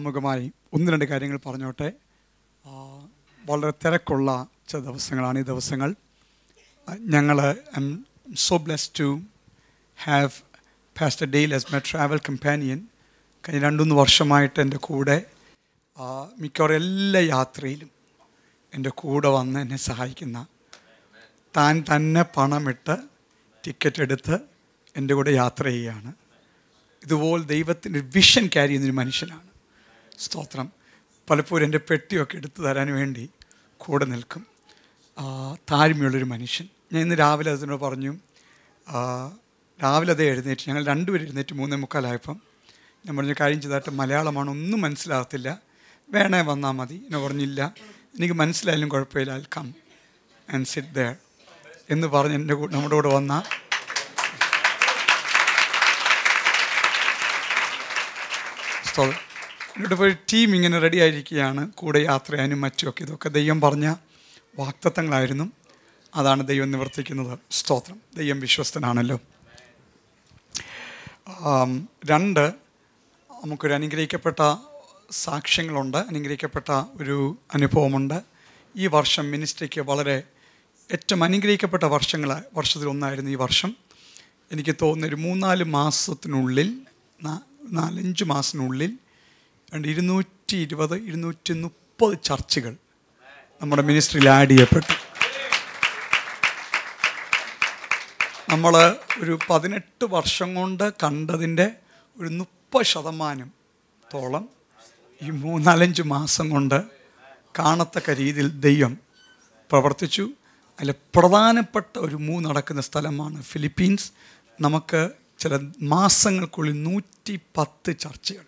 ആമുഖമായി ഒന്ന് രണ്ട് കാര്യങ്ങൾ പറഞ്ഞോട്ടെ. വളരെ തിരക്കുള്ള ചില ദിവസങ്ങളാണ് ഈ ദിവസങ്ങൾ. ഞങ്ങൾ I am so blessed to have pastor Dale as my travel companion. കഴിഞ്ഞ 2-3 വർഷമായിട്ട് എൻ്റെ കൂടെ മിക്കവാറും എല്ലാ യാത്രയിലും എൻ്റെ കൂടെ വന്ന് എന്നെ സഹായിക്കുന്ന, താൻ തന്നെ പണമിട്ട് ടിക്കറ്റ് എടുത്ത് എൻ്റെ കൂടെ യാത്ര ചെയ്യുകയാണ്. ഇതുപോലെ ദൈവത്തിൻ്റെ വിഷൻ ക്യാരി ചെയ്യുന്നൊരു മനുഷ്യനാണ്. സ്തോത്രം. പലപ്പോഴും എൻ്റെ പെട്ടിയൊക്കെ എടുത്തു തരാൻ വേണ്ടി കൂടെ നിൽക്കും. താഴ്മയുള്ളൊരു മനുഷ്യൻ. ഞാൻ ഇന്ന് രാവിലെ അതിനോട് പറഞ്ഞു, രാവിലെ അതേ എഴുന്നേറ്റ്, ഞങ്ങൾ രണ്ടുപേരും എഴുന്നേറ്റ് 3:45 ഞാൻ പറഞ്ഞു, കാര്യം ചെയ്തായിട്ട് മലയാളമാണ്, ഒന്നും മനസ്സിലാകത്തില്ല, വേണേ വന്നാൽ മതി. എന്നെ പറഞ്ഞില്ല, എനിക്ക് മനസ്സിലായാലും കുഴപ്പമില്ല, I come and sit there എന്ന് പറഞ്ഞ് നമ്മുടെ കൂടെ വന്ന എന്നിട്ട് ഇപ്പോൾ ഒരു ടീം ഇങ്ങനെ റെഡി ആയിരിക്കുകയാണ് കൂടെ യാത്ര ചെയ്യാനും മറ്റുമൊക്കെ. ഇതൊക്കെ ദൈവം പറഞ്ഞ വാഗ്ദത്തങ്ങളായിരുന്നു. അതാണ് ദൈവം നിവർത്തിക്കുന്നത്. സ്തോത്രം. ദൈവം വിശ്വസ്തനാണല്ലോ. 2, നമുക്കൊരു അനുഗ്രഹിക്കപ്പെട്ട സാക്ഷ്യങ്ങളുണ്ട്, അനുഗ്രഹിക്കപ്പെട്ട ഒരു അനുഭവമുണ്ട്. ഈ വർഷം മിനിസ്ട്രിക്ക് വളരെ ഏറ്റവും അനുഗ്രഹിക്കപ്പെട്ട വർഷത്തിലൊന്നായിരുന്നു ഈ വർഷം. എനിക്ക് തോന്നുന്നൊരു 3-4 മാസത്തിനുള്ളിൽ, 4-5 മാസത്തിനുള്ളിൽ 220-230 ചർച്ചുകൾ നമ്മുടെ മിനിസ്ട്രിയിൽ ആഡ് ചെയ്യപ്പെട്ടു. നമ്മൾ ഒരു 18 വർഷം കൊണ്ട് കണ്ടതിൻ്റെ ഒരു 30% ഈ 3-4-5 മാസം കൊണ്ട് കാണത്തക്ക രീതിയിൽ ദൈവം പ്രവർത്തിച്ചു. അതിൽ പ്രധാനപ്പെട്ട ഒരു നടക്കുന്ന സ്ഥലമാണ് ഫിലിപ്പീൻസ്. നമുക്ക് ചില മാസങ്ങൾക്കുള്ളിൽ 110 ചർച്ചകൾ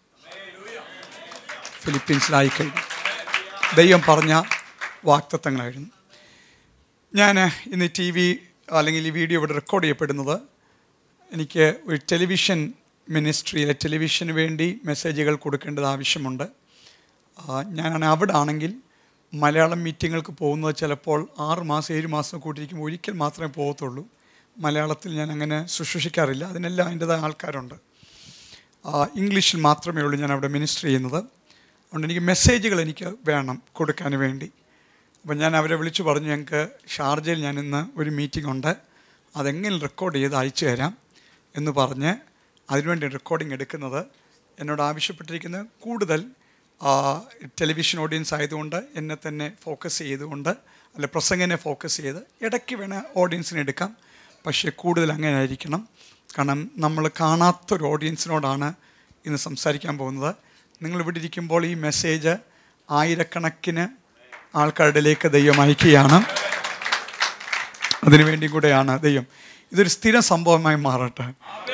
ഫിലിപ്പീൻസിലായി കഴിഞ്ഞു. ദൈവം പറഞ്ഞ വാഗ്ദത്തങ്ങളായിരുന്നു. ഞാൻ ഇന്ന് TV അല്ലെങ്കിൽ ഈ വീഡിയോ ഇവിടെ റെക്കോർഡ് ചെയ്യപ്പെടുന്നത്, എനിക്ക് ഒരു ടെലിവിഷൻ മിനിസ്ട്രിയിലെ ടെലിവിഷന് വേണ്ടി മെസ്സേജുകൾ കൊടുക്കേണ്ടത് ആവശ്യമുണ്ട്. ഞാനാണ് അവിടെ ആണെങ്കിൽ മലയാളം മീറ്റിങ്ങൾക്ക് പോകുന്നത് ചിലപ്പോൾ 6 മാസം 7 മാസം കൂട്ടിയിരിക്കുമ്പോൾ ഒരിക്കൽ മാത്രമേ പോകത്തുള്ളൂ. മലയാളത്തിൽ ഞാൻ അങ്ങനെ ശുശ്രൂഷിക്കാറില്ല, അതിനെല്ലാം അതിൻ്റെതായ ആൾക്കാരുണ്ട്. ഇംഗ്ലീഷിൽ മാത്രമേ ഉള്ളൂ ഞാൻ അവിടെ മിനിസ്റ്റർ ചെയ്യുന്നത്. അതുകൊണ്ട് എനിക്ക് മെസ്സേജുകൾ എനിക്ക് വേണം കൊടുക്കാൻ വേണ്ടി. അപ്പം ഞാൻ അവരെ വിളിച്ചു പറഞ്ഞു, ഞങ്ങൾക്ക് ഷാർജയിൽ ഞാൻ ഇന്ന് ഒരു മീറ്റിംഗ് ഉണ്ട്, അതെങ്ങനെ റെക്കോർഡ് ചെയ്ത് അയച്ചു തരാം എന്ന് പറഞ്ഞ് അതിനുവേണ്ടി റെക്കോർഡിംഗ് എടുക്കുന്നത്. എന്നോട് ആവശ്യപ്പെട്ടിരിക്കുന്നത് കൂടുതൽ ടെലിവിഷൻ ഓഡിയൻസ് ആയതുകൊണ്ട് എന്നെ തന്നെ ഫോക്കസ് ചെയ്തുകൊണ്ട്, അല്ല പ്രസംഗനെ ഫോക്കസ് ചെയ്ത്, ഇടയ്ക്ക് വേണേൽ ഓഡിയൻസിനെ എടുക്കാം, പക്ഷേ കൂടുതൽ അങ്ങനെ ആയിരിക്കണം. കാരണം നമ്മൾ കാണാത്തൊരു ഓഡിയൻസിനോടാണ് ഇന്ന് സംസാരിക്കാൻ പോകുന്നത്. നിങ്ങളിവിടെ ഇരിക്കുമ്പോൾ ഈ മെസ്സേജ് ആയിരക്കണക്കിന് ആൾക്കാരുടെയിലേക്ക് ദൈവം അയക്കുകയാണ്. അതിനുവേണ്ടി കൂടെയാണ് ദൈവം. ഇതൊരു സ്ഥിര സംഭവമായി മാറട്ടെ.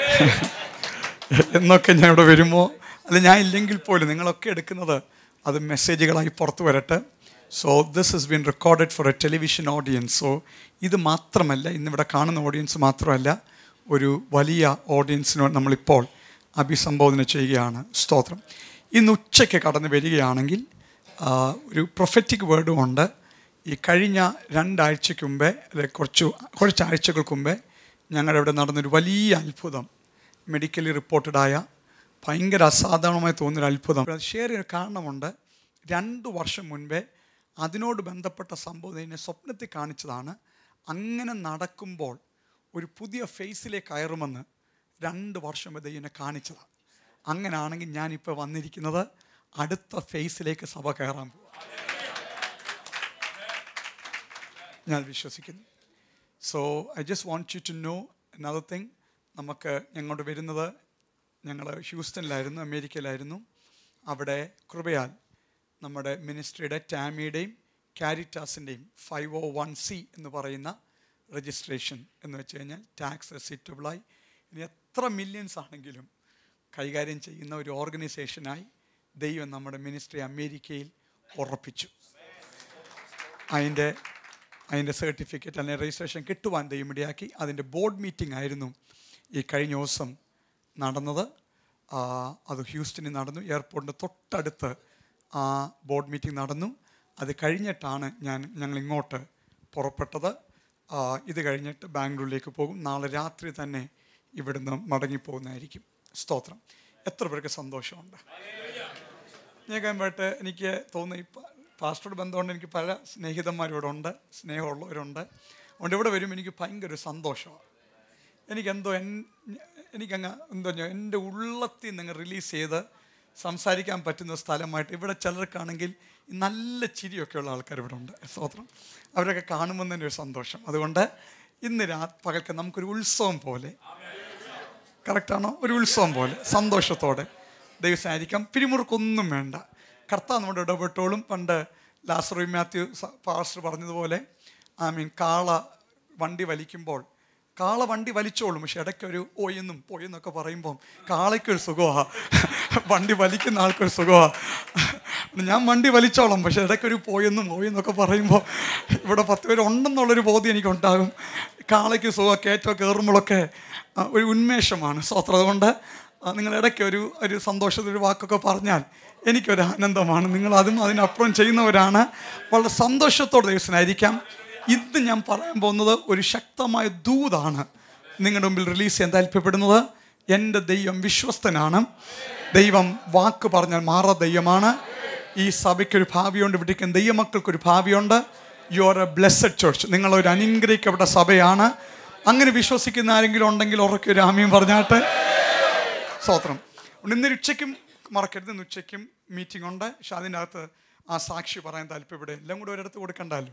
എന്നൊക്കെ ഞാൻ ഇവിടെ വരുമ്പോൾ, അല്ല ഞാൻ ഇല്ലെങ്കിൽ പോലും നിങ്ങളൊക്കെ എടുക്കുന്നത് അത് മെസ്സേജുകളായി പുറത്തു വരട്ടെ. So this has been recorded for a television audience. So ഇത് മാത്രമല്ല, ഇന്നിവിടെ കാണുന്ന ഓഡിയൻസ് മാത്രമല്ല, ഒരു വലിയ ഓഡിയൻസിനോട് നമ്മളിപ്പോൾ അഭിസംബോധന ചെയ്യുകയാണ്. സ്തോത്രം. ഇന്ന് ഉച്ചയ്ക്ക് കടന്നു വരികയാണെങ്കിൽ ഒരു പ്രൊഫറ്റിക് വേർഡും ഉണ്ട്. ഈ കഴിഞ്ഞ 2 ആഴ്ചയ്ക്ക് മുമ്പേ, അല്ലെങ്കിൽ കുറച്ച് ആഴ്ചകൾക്ക് മുമ്പേ ഞങ്ങളുടെ ഇവിടെ നടന്നൊരു വലിയ അത്ഭുതം, മെഡിക്കലി റിപ്പോർട്ടഡായ ഭയങ്കര അസാധാരണമായി തോന്നുന്നൊരു അത്ഭുതം ഷെയർ ചെയ്യാൻ കാരണമുണ്ട്. 2 വർഷം മുൻപേ അതിനോട് ബന്ധപ്പെട്ട സംഭവം എന്നെ സ്വപ്നത്തിൽ കാണിച്ചതാണ്. അങ്ങനെ നടക്കുമ്പോൾ ഒരു പുതിയ ഫേസിലേക്ക് കയറുമെന്ന് 2 വർഷം മുമ്പ് എന്നെ കാണിച്ചതാണ്. അങ്ങനെയാണെങ്കിൽ ഞാനിപ്പോൾ വന്നിരിക്കുന്നത് അടുത്ത ഫേസിലേക്ക് സഭ കയറാൻ പോകും, ഞാൻ വിശ്വസിക്കുന്നു. So I just want you to know another thing. നമുക്ക് ഞങ്ങോട്ട് വരുന്നത്, ഞങ്ങൾ ഹ്യൂസ്റ്റണിലായിരുന്നു, അമേരിക്കയിലായിരുന്നു. അവിടെ കൃപയാൽ നമ്മുടെ മിനിസ്ട്രിയുടെ ടാമിയുടെയും കാരിറ്റാസിൻ്റെയും 501c എന്ന് പറയുന്ന രജിസ്ട്രേഷൻ എന്ന് വെച്ച് കഴിഞ്ഞാൽ ടാക്സ് റെസിറ്റബിളായി ഇനി എത്ര മില്യൺസ് ആണെങ്കിലും കൈകാര്യം ചെയ്യുന്ന ഒരു ഓർഗനൈസേഷനായി ദൈവം നമ്മുടെ മിനിസ്ട്രി അമേരിക്കയിൽ ഉറപ്പിച്ചു. അതിൻ്റെ സർട്ടിഫിക്കറ്റ് അല്ലെങ്കിൽ രജിസ്ട്രേഷൻ കിട്ടുവാൻ ദൈവം ഇടയാക്കി. അതിൻ്റെ ബോർഡ് മീറ്റിംഗ് ആയിരുന്നു ഈ കഴിഞ്ഞ ദിവസം നടന്നത്. അത് ഹ്യൂസ്റ്റണിൽ നടന്നു, എയർപോർട്ടിൻ്റെ തൊട്ടടുത്ത് ആ ബോർഡ് മീറ്റിംഗ് നടന്നു. അത് കഴിഞ്ഞിട്ടാണ് ഞങ്ങൾ ഇങ്ങോട്ട് പുറപ്പെട്ടത്. ഇത് കഴിഞ്ഞിട്ട് ബാംഗ്ലൂരിലേക്ക് പോകും. നാളെ രാത്രി തന്നെ ഇവിടുന്ന് മടങ്ങിപ്പോകുന്നതായിരിക്കും. സ്തോത്രം. എത്ര പേർക്ക് സന്തോഷമുണ്ട്? ഞാൻ കഴിയുമ്പോഴായിട്ട് എനിക്ക് തോന്നുന്നു ഈ പാസ്റ്ററുടെ ബന്ധമുണ്ട്. എനിക്ക് പല സ്നേഹിതന്മാരും ഇവിടെ ഉണ്ട്, സ്നേഹമുള്ളവരുണ്ട്. അതുകൊണ്ട് ഇവിടെ വരുമ്പോൾ എനിക്ക് ഭയങ്കര ഒരു സന്തോഷമാണ്. എനിക്കങ്ങ് എൻ്റെ ഉള്ളത്തിൽ നിന്ന് റിലീസ് ചെയ്ത് സംസാരിക്കാൻ പറ്റുന്ന സ്ഥലമായിട്ട് ഇവിടെ ചിലർക്കാണെങ്കിൽ നല്ല ചിരിയൊക്കെ ഉള്ള ആൾക്കാർ ഇവിടെ ഉണ്ട്. സ്തോത്രം. അവരൊക്കെ കാണുമ്പോൾ തന്നെ ഒരു സന്തോഷം. അതുകൊണ്ട് ഇന്ന് പകൽക്ക് നമുക്കൊരു ഉത്സവം പോലെ, കറക്റ്റാണോ, ഒരു ഉത്സവം പോലെ സന്തോഷത്തോടെ ദൈവസായിരിക്കാം. പിരിമുറുക്കൊന്നും വേണ്ട. കർത്താവ് നമ്മുടെ ഇടപെട്ടോളും. പണ്ട് ലാസർ മാത്യു പാസ്റ്റർ പറഞ്ഞതുപോലെ കാള വണ്ടി വലിച്ചോളും, പക്ഷെ ഇടയ്ക്കൊരു പോയെന്നൊക്കെ പറയുമ്പം കാളയ്ക്കൊരു സുഖമാണ്, വണ്ടി വലിക്കുന്ന ആൾക്കൊരു സുഖമാണ്. ഞാൻ വണ്ടി വലിച്ചോളാം, പക്ഷെ ഇടയ്ക്കൊരു പോയെന്നൊക്കെ പറയുമ്പോൾ ഇവിടെ 10 പേര് ഉണ്ടെന്നുള്ളൊരു ബോധ്യം എനിക്കുണ്ടാകും. കാളയ്ക്ക് സുഖം, കയറ്റം കയറുമ്പോഴൊക്കെ ഒരു ഉന്മേഷമാണ്. സ്തോത്രം. അതുകൊണ്ട് നിങ്ങൾ ഇടയ്ക്ക് ഒരു സന്തോഷത്തിലൊരു വാക്കൊക്കെ പറഞ്ഞാൽ എനിക്കൊരു ആനന്ദമാണ്. നിങ്ങളതും അതിനപ്പുറം ചെയ്യുന്നവരാണ്. വളരെ സന്തോഷത്തോടെ ദൈവത്തിനായിരിക്കാം. ഇന്ന് ഞാൻ പറയാൻ പോകുന്നത് ഒരു ശക്തമായ ദൂതാണ് നിങ്ങളുടെ മുമ്പിൽ റിലീസ് ചെയ്യാൻ താല്പര്യപ്പെടുന്നത്. എൻ്റെ ദൈവം വിശ്വസ്തനാണ്. ദൈവം വാക്ക് പറഞ്ഞാൽ മാറാ ദൈവമാണ്. ഈ സഭയ്ക്കൊരു ഭാവിയുണ്ട്, ഇവിടേക്കും ദൈവമക്കൾക്കൊരു ഭാവിയുണ്ട്. You are a blessed church. നിങ്ങളൊരു അനുഗ്രഹിക്കപ്പെട്ട സഭയാണ്. അങ്ങനെ വിശ്വസിക്കുന്ന ആരെങ്കിലും ഉണ്ടെങ്കിൽ ഉറക്കെ ഒരു ആമീൻ പറഞ്ഞാട്ടെ. സ്തോത്രം. ഇന്നൊരു ഉച്ചയ്ക്കും മറക്കരുത്, ഇന്ന് ഉച്ചയ്ക്കും മീറ്റിംഗ് ഉണ്ട്. പക്ഷെ അതിൻ്റെ അകത്ത് ആ സാക്ഷി പറയാൻ താല്പര്യപ്പെടുക. എല്ലാം കൂടെ ഒരിടത്ത് കൊടുക്കണ്ടല്ലോ.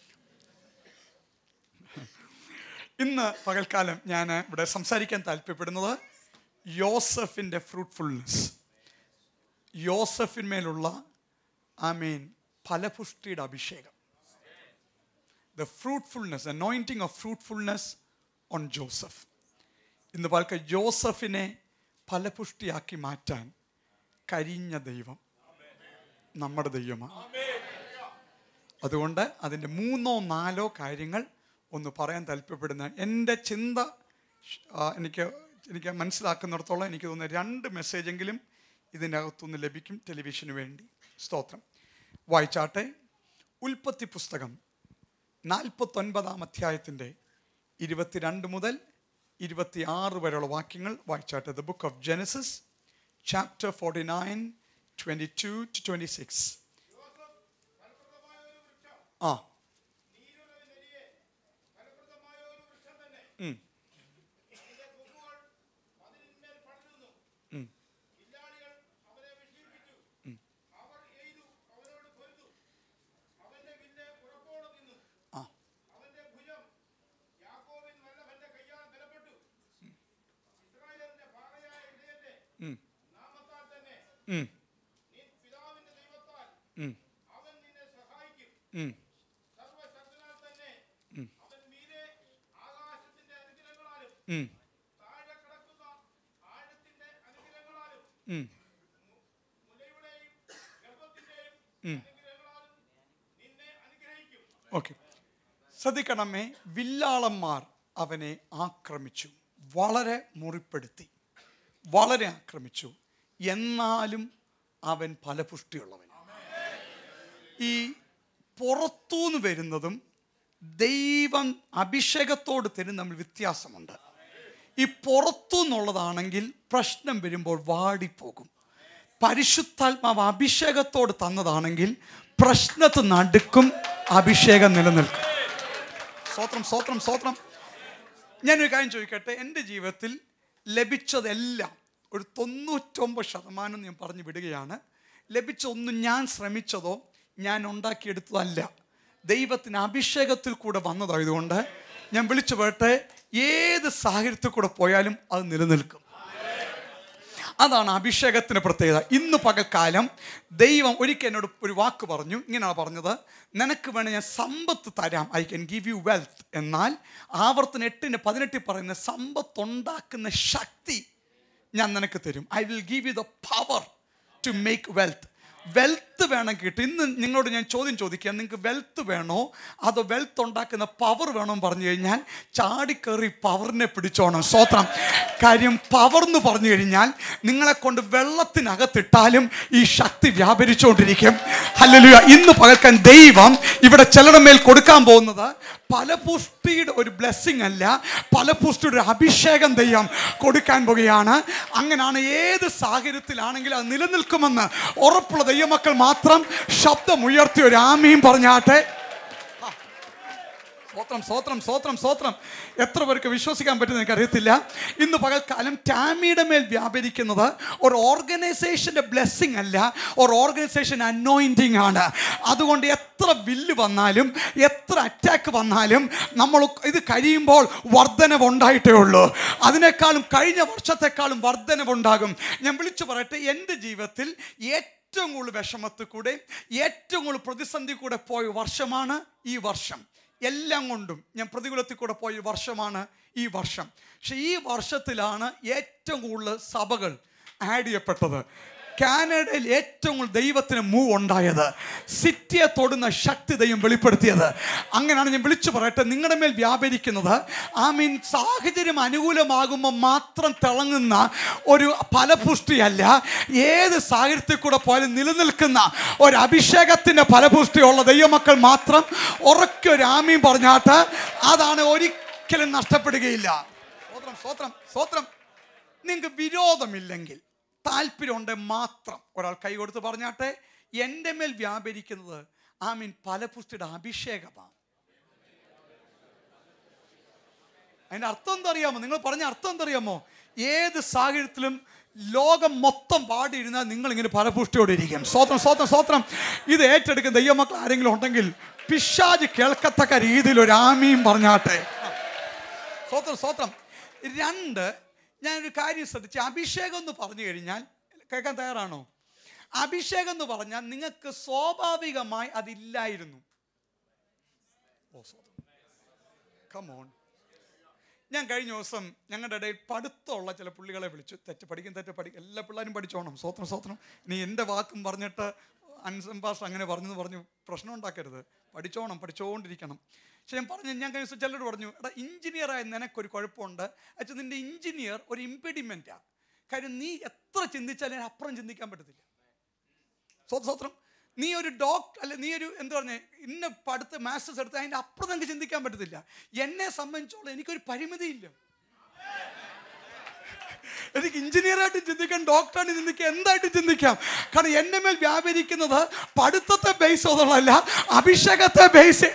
ഇന്ന് പകൽക്കാലം ഞാൻ ഇവിടെ സംസാരിക്കാൻ താല്പര്യപ്പെടുന്നത് യോസഫിൻ്റെ ഫ്രൂട്ട്ഫുൾനെസ്, യോസഫിന്മേലുള്ള ഫലപുഷ്ടിയുടെ അഭിഷേകം. The fruitfulness, anointing of fruitfulness on Joseph. ഇന്ന് പകൽക്കാലം ജോസഫിനെ ഫലപുഷ്ടിയാക്കി മാറ്റാൻ കരിഞ്ഞ ദൈവം നമ്മുടെ ദൈവമാണ്. അതുകൊണ്ട് അതിൻ്റെ 3-4 കാര്യങ്ങൾ ഒന്ന് പറയാൻ താല്പര്യപ്പെടുന്ന എൻ്റെ ചിന്ത എനിക്ക് മനസ്സിലാക്കുന്നിടത്തോളം എനിക്ക് തോന്നുന്ന 2 മെസ്സേജെങ്കിലും ഇതിൻ്റെ അകത്തുനിന്ന് ലഭിക്കും ടെലിവിഷന് വേണ്ടി. സ്തോത്രം. വായിച്ചാട്ടെ. ഉൽപ്പത്തി പുസ്തകം 49-ാം അധ്യായത്തിൻ്റെ 22 മുതൽ 26 വരെയുള്ള വാക്യങ്ങൾ വായിച്ചാട്ടെ. The book of Genesis chapter 49, 22-26. Okay, ശ്രദ്ധിക്കണമേ. വില്ലാളന്മാർ അവനെ ആക്രമിച്ചു, വളരെ മുറിപ്പെടുത്തി, വളരെ ആക്രമിച്ചു. എന്നാലും അവൻ ഫലപുഷ്ടിയുള്ളവൻ. ഈ പുറത്തുനിന്ന് വരുന്നതും ദൈവം അഭിഷേകത്തോട് തരും തമ്മിൽ വ്യത്യാസമുണ്ട്. ഈ പുറത്തുനിന്നുള്ളതാണെങ്കിൽ പ്രശ്നം വരുമ്പോൾ വാടിപ്പോകും. പരിശുദ്ധാത്മാവ് അഭിഷേകത്തോട് തന്നതാണെങ്കിൽ പ്രശ്നത്ത് നടുക്കും അഭിഷേകം നിലനിൽക്കും. സ്തോത്രം, സ്തോത്രം, സ്തോത്രം. ഞാനൊരു കാര്യം ചോദിക്കട്ടെ. എൻ്റെ ജീവിതത്തിൽ ലഭിച്ചതെല്ലാം ഒരു 99% ഞാൻ പറഞ്ഞു വിടുകയാണ്. ലഭിച്ചൊന്നും ഞാൻ ശ്രമിച്ചതോ ഞാൻ ഉണ്ടാക്കിയെടുത്തതല്ല, ദൈവത്തിന് അഭിഷേകത്തിൽ കൂടെ വന്നതായതുകൊണ്ട് ഞാൻ വിളിച്ചു പോട്ടെ, ഏത് സാഹചര്യത്തിൽ കൂടെ പോയാലും അത് നിലനിൽക്കും. അതാണ് അഭിഷേകത്തിന് പ്രത്യേകത. ഇന്ന് പകൽക്കാലം ദൈവം ഒരിക്കൽ എന്നോട് ഒരു വാക്ക് പറഞ്ഞു. ഇങ്ങനെയാണ് പറഞ്ഞത്: നിനക്ക് വേണേൽ ഞാൻ സമ്പത്ത് തരാം, I can give you wealth. എന്നാൽ ആവർത്തനം 8:18 പറയുന്ന സമ്പത്തുണ്ടാക്കുന്ന ശക്തി ഞാൻ നിനക്ക് തരും. I will give you the power to make wealth. Wealth വേണം കിട്ടും. ഇന്ന് നിങ്ങളോട് ഞാൻ ചോദ്യം ചോദിക്കുക, നിങ്ങൾക്ക് വെൽത്ത് വേണോ അതോ വെൽത്ത് ഉണ്ടാക്കുന്ന പവർ വേണോ എന്ന് പറഞ്ഞു കഴിഞ്ഞാൽ ചാടിക്കയറി പവറിനെ പിടിച്ചോണം. സ്തോത്രം. കാര്യം പവർ എന്ന് പറഞ്ഞു കഴിഞ്ഞാൽ നിങ്ങളെ കൊണ്ട് വെള്ളത്തിനകത്തിട്ടാലും ഈ ശക്തി വ്യാപരിച്ചുകൊണ്ടിരിക്കും. ഹല്ലേലൂയ. ഇന്ന് പകൽക്കാൻ ദൈവം ഇവിടെ ചിലരുടെ മേൽ കൊടുക്കാൻ പോകുന്നത് ഫലപുഷ്ടിയുടെ ഒരു ബ്ലെസ്സിങ് അല്ല, ഫലപുഷ്ടിയുടെ ഒരു അഭിഷേകം ദൈവം കൊടുക്കാൻ പോകുകയാണ്. അങ്ങനെയാണ് ഏത് സാഹചര്യത്തിലാണെങ്കിലും അത് നിലനിൽക്കുമെന്ന് ഉറപ്പുള്ള ദൈവമക്കൾ മാത്രം ശബ്ദമുയർത്തി ഒരു ആമീൻ പറഞ്ഞാട്ടെ. സ്തോത്രം, സ്തോത്രം, സ്തോത്രം, സ്തോത്രം. എത്ര പേർക്ക് വിശ്വസിക്കാൻ പറ്റുമെന്ന് എനിക്കറിയത്തില്ല. ഇന്ന് പകൽക്കാലം ടാമിയുടെ മേൽ വ്യാപരിക്കുന്നത് ഒരു ഓർഗനൈസേഷൻ്റെ ബ്ലെസ്സിങ് അല്ല, ഒരു ഓർഗനൈസേഷൻ അനോയിൻറ്റിങ് ആണ്. അതുകൊണ്ട് എത്ര വില്ല് വന്നാലും എത്ര അറ്റാക്ക് വന്നാലും നമ്മൾ ഇത് കഴിയുമ്പോൾ വർധനവുണ്ടായിട്ടേ ഉള്ളൂ. അതിനേക്കാളും കഴിഞ്ഞ വർഷത്തെക്കാളും വർധനവുണ്ടാകും. ഞാൻ വിളിച്ചു പറയട്ടെ, എൻ്റെ ജീവിതത്തിൽ ഏറ്റവും കൂടുതൽ വിഷമത്തിൽ കൂടെ ഏറ്റവും കൂടുതൽ പ്രതിസന്ധി കൂടെ പോയ വർഷമാണ് ഈ വർഷം. എല്ലാം കൊണ്ടും ഞാൻ പ്രതികൂലത്തിൽ കൂടെ പോയ വർഷമാണ് ഈ വർഷം. പക്ഷെ ഈ വർഷത്തിലാണ് ഏറ്റവും കൂടുതൽ സഭകൾ ആഡ് ചെയ്യപ്പെട്ടത്. കാനഡയിൽ ഏറ്റവും കൂടുതൽ ദൈവത്തിന് മൂവ് ഉണ്ടായത്, സിറ്റിയെ തൊടുന്ന ശക്തി ദൈവം വെളിപ്പെടുത്തിയത്. അങ്ങനെയാണ് ഞാൻ വിളിച്ചു പറയട്ടെ, നിങ്ങളുടെ മേൽ വ്യാപരിക്കുന്നത് സാഹചര്യം അനുകൂലമാകുമ്പോൾ മാത്രം തിളങ്ങുന്ന ഒരു ഫലപുഷ്ടിയല്ല, ഏത് സാഹചര്യത്തിൽ കൂടെ പോയാലും നിലനിൽക്കുന്ന ഒരു അഭിഷേകത്തിൻ്റെ ഫലപുഷ്ടിയുള്ള ദൈവമക്കൾ മാത്രം ഉറക്കെ ഒരു ആമീൻ പറഞ്ഞാട്ട് അതാണ് ഒരിക്കലും നഷ്ടപ്പെടുകയില്ല. സ്വോത്രം, സ്വോത്രം, സ്വോത്രം. നിങ്ങൾക്ക് വിരോധമില്ലെങ്കിൽ താല്പര്യമുണ്ട് മാത്രം ഒരാൾ കൈ കൊടുത്ത് പറഞ്ഞാട്ടെ, എൻ്റെ മേൽ വ്യാപരിക്കുന്നത് ഫലപുഷ്ടിയുടെ അഭിഷേകമാണ്. അതിൻ്റെ അർത്ഥം എന്തറിയാമോ? നിങ്ങൾ പറഞ്ഞ അർത്ഥം എന്തറിയാമോ? ഏത് സാഹചര്യത്തിലും ലോകം മൊത്തം പാടിയിരുന്നാൽ നിങ്ങളിങ്ങനെ ഫലപുഷ്ടിയോടെ ഇരിക്കും. സ്വോത്രം, സ്വോത്രം, സ്വോത്രം. ഇത് ഏറ്റെടുക്കുന്ന ദൈവമക്കൾ ആരെങ്കിലും ഉണ്ടെങ്കിൽ പിശാച് കേൾക്കത്തക്ക രീതിയിൽ ഒരു ആമീൻ പറഞ്ഞാട്ടെ. സ്വോത്രം, സ്വോത്രം. രണ്ട്, ഞാനൊരു കാര്യം ശ്രദ്ധിച്ചു. അഭിഷേകം എന്ന് പറഞ്ഞു കഴിഞ്ഞാൽ, കേൾക്കാൻ തയ്യാറാണോ? അഭിഷേകം എന്ന് പറഞ്ഞാൽ നിങ്ങൾക്ക് സ്വാഭാവികമായി അതില്ലായിരുന്നു. കമോൺ. ഞാൻ കഴിഞ്ഞ ദിവസം ഞങ്ങളുടെ ഇടയിൽ പഠിത്തമുള്ള ചില പുള്ളികളെ വിളിച്ചു. പഠിക്കും എല്ലാ പിള്ളേരും പഠിച്ചോണം. സ്വോത്രം, സ്വോത്രം. ഇനി എൻ്റെ വാക്കും പറഞ്ഞിട്ട് അൻസംഭാഷ അങ്ങനെ പറഞ്ഞു പ്രശ്നം ഉണ്ടാക്കരുത്. പഠിച്ചോണ്ടിരിക്കണം. പക്ഷെ ഞാൻ കഴിഞ്ഞ ദിവസം ചിലരോട് പറഞ്ഞു, എടാ എഞ്ചിനീയറായ നിനക്കൊരു കുഴപ്പമുണ്ട്. അച്ഛൻ നിൻ്റെ എഞ്ചിനീയർ ഒരു ഇംപെഡിമെൻറ്റാണ്. കാര്യം നീ എത്ര ചിന്തിച്ചാലും അപ്പുറം ചിന്തിക്കാൻ പറ്റത്തില്ല. സ്വോത്രം. നീ ഒരു ഡോക്ടർ അല്ലെ, നീ ഒരു എന്താ പറഞ്ഞേ, ഇന്ന പഠിത്ത മാസ്റ്റേഴ്സ് എടുത്ത് അതിൻ്റെ അപ്പുറം എനിക്ക് ചിന്തിക്കാൻ പറ്റത്തില്ല. എന്നെ സംബന്ധിച്ചോളം എനിക്കൊരു പരിമിതിയില്ല. എനിക്ക് എഞ്ചിനീയറായിട്ട് ചിന്തിക്കാം, ഡോക്ടറായിട്ട് ചിന്തിക്കാം, എന്തായിട്ട് ചിന്തിക്കാം. കാരണം എൻ്റെ മേൽ വ്യാപരിക്കുന്നത് പഠിത്തത്തെ ബേസ് ചെയ്തുള്ളതല്ല, അഭിഷേകത്തെ ബേസ്.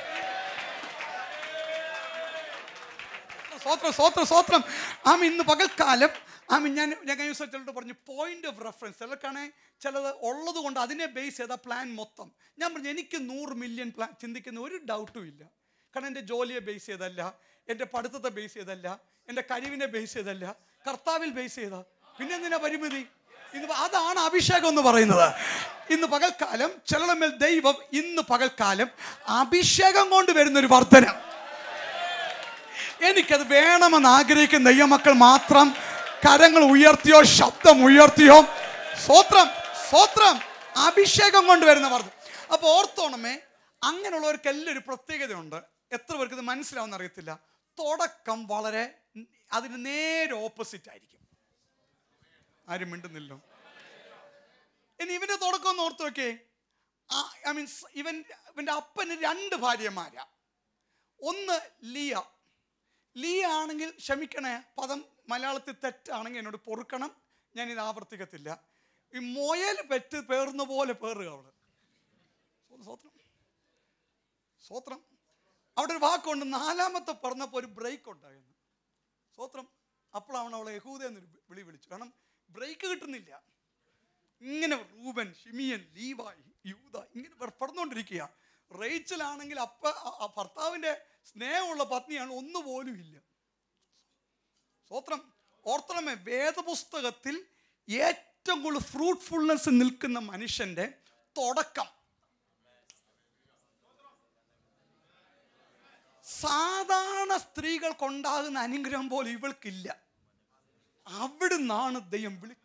സ്വോത്രം, സ്വോത്രം, സ്വോത്രം. ഇന്ന് പകൽക്കാലം ഞാൻ കഴിഞ്ഞ ദിവസം ചിലരോട് പറഞ്ഞു, പോയിന്റ് ഓഫ് റെഫറൻസ് ചിലത് ഉള്ളത് കൊണ്ട് അതിനെ ബേസ് ചെയ്ത പ്ലാൻ മൊത്തം. ഞാൻ പറഞ്ഞു, എനിക്ക് 100 മില്യൺ പ്ലാൻ ചിന്തിക്കുന്ന ഒരു ഡൗട്ടും ഇല്ല. കാരണം എൻ്റെ ജോലിയെ ബേസ് ചെയ്തല്ല, എൻ്റെ പഠിത്തത്തെ ബേസ് ചെയ്തല്ല, എൻ്റെ കഴിവിനെ ബേസ് ചെയ്തല്ല, കർത്താവിൽ ബേസ് ചെയ്ത. പിന്നെ എന്തിനാ പരിമിതി? അതാണ് അഭിഷേകം എന്ന് പറയുന്നത്. ഇന്ന് പകൽക്കാലം ചിലരുടെ മേൽ ദൈവം ഇന്ന് പകൽക്കാലം അഭിഷേകം കൊണ്ട് വരുന്നൊരു വർധന. എനിക്കത് വേണമെന്ന് ആഗ്രഹിക്കുന്ന ദൈവമക്കൾ മാത്രം കരങ്ങൾ ഉയർത്തിയോ ശബ്ദം ഉയർത്തിയോ സ്തോത്രം, സ്തോത്രം. അഭിഷേകം കൊണ്ടുവരുന്ന വർദ്ധന. അപ്പോൾ ഓർത്തോണമേ, അങ്ങനെയുള്ളവർക്ക് എല്ലാം ഒരു പ്രത്യേകതയുണ്ട്. എത്ര പേർക്ക് ഇത് മനസ്സിലാവുന്ന അറിയത്തില്ല. തുടക്കം വളരെ അതിന് നേരെ ഓപ്പോസിറ്റ് ആയിരിക്കും. ആരും മിണ്ടുന്നില്ലോ. ഇനി ഇവന്റെ തുടക്കം ഒന്ന് ഓർത്ത് നോക്കേ. ഇവന്റെ അപ്പന് 2 ഭാര്യമാരാ. ഒന്ന് ലിയ ആണെങ്കിൽ ക്ഷമിക്കണേ, പദം മലയാളത്തിൽ തെറ്റാണെങ്കിൽ എന്നോട് പൊറുക്കണം, ഞാനിത് ആവർത്തിക്കത്തില്ല. ഈ മൊയൽ പെറ്റ് പേറുന്ന പോലെ പേറുക അവള്. സ്വോത്രം, സ്വോത്രം. അവിടെ ഒരു വാക്കുണ്ട്, 4ാമത്തെ പറഞ്ഞപ്പോൾ ഒരു ബ്രേക്ക് ഉണ്ടായിരുന്നു. സ്വോത്രം. അപ്പോഴാണ് അവളെ യഹൂദ എന്നൊരു വിളിച്ചു. കാരണം ബ്രേക്ക് കിട്ടുന്നില്ല. ഇങ്ങനെ റൂബൻ, ഷിമിയൻ, ലീവായി, യൂദ ഇങ്ങനെ പറഞ്ഞുകൊണ്ടിരിക്കുക. റേച്ചലാണെങ്കിൽ ഭർത്താവിൻ്റെ സ്നേഹമുള്ള പത്നിയാണ്, ഒന്നുപോലും ഇല്ല. സ്വോത്രം. ഓർത്തണമേ, വേദപുസ്തകത്തിൽ ഏറ്റവും കൂടുതൽ ഫ്രൂട്ട്ഫുൾനെസ് നിൽക്കുന്ന മനുഷ്യന്റെ തുടക്കം സാധാരണ സ്ത്രീകൾക്കുണ്ടാകുന്ന അനുഗ്രഹം പോലെ ഇവൾക്കില്ല. അവിടുന്നാണ് ദൈവം വിളിച്ചു.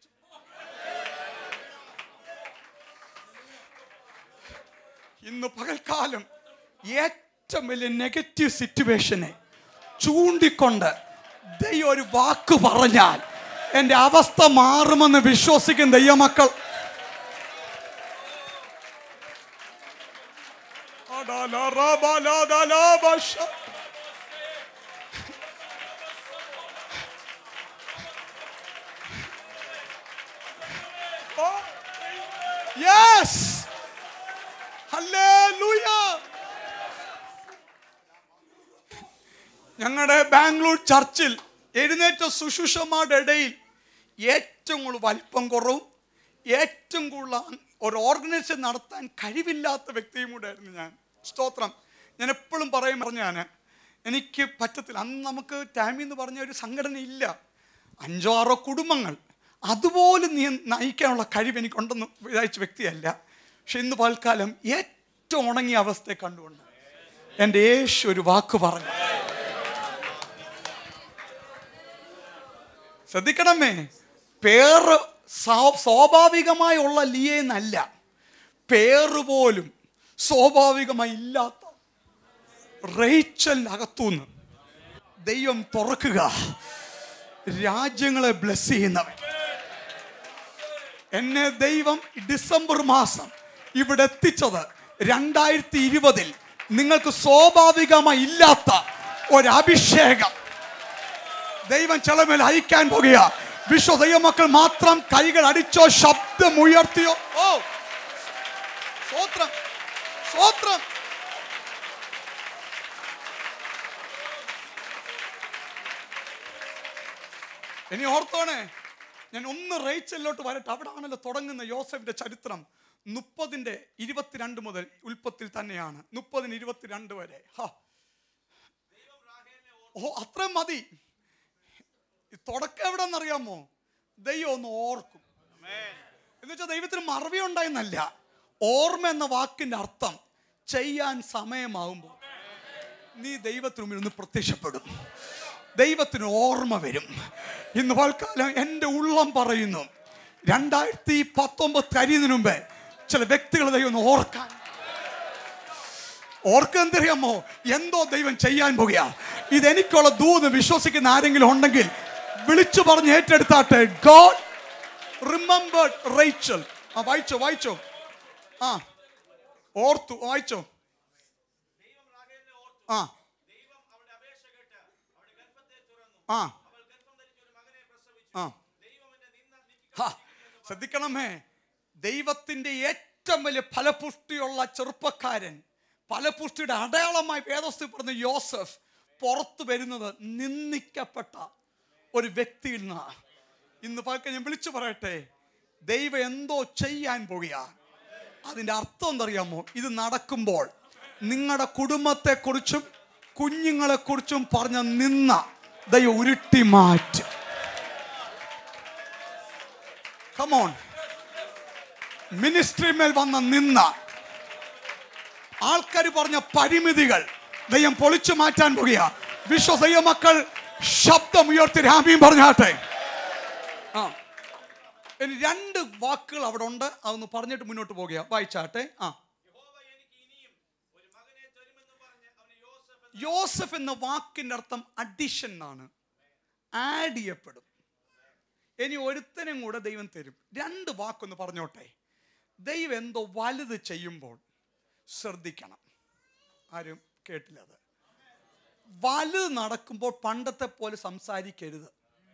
ഇന്ന് പകൽക്കാലം ഏറ്റവും വലിയ നെഗറ്റീവ് സിറ്റുവേഷനെ ചൂണ്ടിക്കൊണ്ട് ദൈവം ഒരു വാക്ക് പറഞ്ഞാൽ എൻ്റെ അവസ്ഥ മാറുമെന്ന് വിശ്വസിക്കുന്ന ദൈവമക്കൾ Yes! Hallelujah! ഞങ്ങളുടെ ബാംഗ്ലൂർ ചർച്ചിൽ എഴുന്നേറ്റ ശുശ്രൂഷമാരുടെ ഇടയിൽ ഏറ്റവും കൂടുതൽ വലിപ്പം കുറവും ഏറ്റവും കൂടുതൽ ഒരു ഓർഗനൈസേഷൻ നടത്താൻ കഴിവില്ലാത്ത വ്യക്തിയും കൂടെ ആയിരുന്നു ഞാൻ. സ്തോത്രം. ഞാൻ എപ്പോഴും ഞാൻ എനിക്ക് പറ്റത്തില്ല. അന്ന് നമുക്ക് ടാമി എന്ന് പറഞ്ഞ ഒരു സംഘടന ഇല്ല, 5-6 കുടുംബങ്ങൾ. അതുപോലെ നയിക്കാനുള്ള കഴിവ് എനിക്കുണ്ടെന്ന് വിചാരിച്ച വ്യക്തിയല്ല. പക്ഷെ ഇന്ന് പൽക്കാലം ഏറ്റവും ഉണങ്ങിയ അവസ്ഥയെ കണ്ടുകൊണ്ട് എൻ്റെ യേശു ഒരു വാക്ക് പറഞ്ഞു. ശ്രദ്ധിക്കണമേ, പേര് സ്വാഭാവികമായുള്ള ലിയെന്നല്ല, പേര് പോലും സ്വാഭാവികമായി ഇല്ലാത്ത റേച്ചലിനകത്തുനിന്ന് ദൈവം തുറക്കുക. രാജ്യങ്ങളെ ബ്ലെസ് ചെയ്യുന്നവൻ. എന്നെ ദൈവം ഡിസംബർ മാസം ഇവിടെ എത്തിച്ചത് 2020 നിങ്ങൾക്ക് സ്വാഭാവികമായി ഇല്ലാത്ത ഒരഭിഷേകം ദൈവം ചിലമേൽ അയക്കാൻ പോകുക. വിശ്വ ദൈവമക്കൾ മാത്രം കൈകൾ അടിച്ചോ, ശബ്ദം ഉയർത്തിയോ. ഓ സ്തോത്രം, സ്തോത്രം. ഇനി ഓർത്തോണേ, ഞാൻ ഒന്ന് റേച്ചലിലോട്ട് വരട്ടെ. അവിടെ ആണല്ലോ തുടങ്ങുന്ന യോസേഫിന്റെ ചരിത്രം. 30:22 മുതൽ ഉൽപ്പത്തിൽ തന്നെയാണ്, 30:22 വരെ. ഓ അത്രയും മതി. തുടക്കം എവിടെന്നറിയാമോ? ദൈവം ഒന്ന് ഓർക്കും എന്ന് വെച്ചാൽ ദൈവത്തിന് മറവി ഉണ്ടായെന്നല്ല. ഓർമ്മ എന്ന വാക്കിന്റെ അർത്ഥം ചെയ്യാൻ സമയമാകുമ്പോൾ നീ ദൈവത്തിന് മുന്നിൽ ഒന്ന് പ്രത്യക്ഷപ്പെടും, ദൈവത്തിന് ഓർമ്മ വരും. ഇന്ന് പൽക്കാലം എൻ്റെ ഉള്ളം പറയുന്നു, 2019 കഴിയുന്നതിന് മുമ്പേ ചില വ്യക്തികളെ ദൈവം ഒന്ന് ഓർക്കെന്തറിയാമോ? എന്തോ ദൈവം ചെയ്യാൻ പോകുക. ഇതെനിക്കുള്ള ദൂത് വിശ്വസിക്കുന്ന ആരെങ്കിലും ഉണ്ടെങ്കിൽ വിളിച്ചു പറഞ്ഞ് ഏറ്റെടുത്താട്ടെ. God remembered Rachel. വായിച്ചോ. ഓർത്തു. വായിച്ചോ. ശ്രദ്ധിക്കണമേ, ദൈവത്തിന്റെ ഏറ്റവും വലിയ ഫലപുഷ്ടിയുള്ള ചെറുപ്പക്കാരൻ, ഫലപുഷ്ടിയുടെ അടയാളമായി വേദപുസ്തകത്തിൽ പറഞ്ഞ യോസഫ് പുറത്തു വരുന്നത് നിന്ദിക്കപ്പെട്ട ഒരു വ്യക്തിയിൽ നിന്നാണ്. ഇന്ന് പലക്കെ ഞാൻ വിളിച്ചു പറയട്ടെ, ദൈവം എന്തോ ചെയ്യാൻ പോകുക. അതിൻ്റെ അർത്ഥം എന്തറിയാമോ? ഇത് നടക്കുമ്പോൾ നിങ്ങളുടെ കുടുംബത്തെക്കുറിച്ചും കുഞ്ഞുങ്ങളെക്കുറിച്ചും പറഞ്ഞ നിന്ന ദൈവം ഉരുട്ടി മാറ്റും. കമോൺ, മിനിസ്ട്രി മേൽ വന്ന നിന്ന ആൾക്കാർ പറഞ്ഞ പരിമിതികൾ ദൈവം പൊളിച്ചു മാറ്റാൻ പോകുക. വിശ്വ ദൈവ മക്കൾ ശബ്ദം ഉയർത്തി രാമീം പറഞ്ഞാട്ടെ. ഇനി 2 വാക്കുകൾ അവിടെ ഉണ്ട്, അതൊന്ന് പറഞ്ഞിട്ട് മുന്നോട്ട് പോകുക. വായിച്ചാട്ടെ. യോസഫ് എന്ന വാക്കിന്റെ അർത്ഥം അഡിഷൻ ആണ്, ആഡ് ചെയ്യപ്പെടും. ഇനി ഒരുത്തനും കൂടെ ദൈവം തരും. 2 വാക്കൊന്ന് പറഞ്ഞോട്ടെ. ദൈവം എന്തോ വലുത് ചെയ്യുമ്പോൾ ശ്രദ്ധിക്കണം. ആരും കേട്ടില്ല അത്. വലുത് നടക്കുമ്പോൾ പണ്ടത്തെ പോലെ സംസാരിക്കരുത്.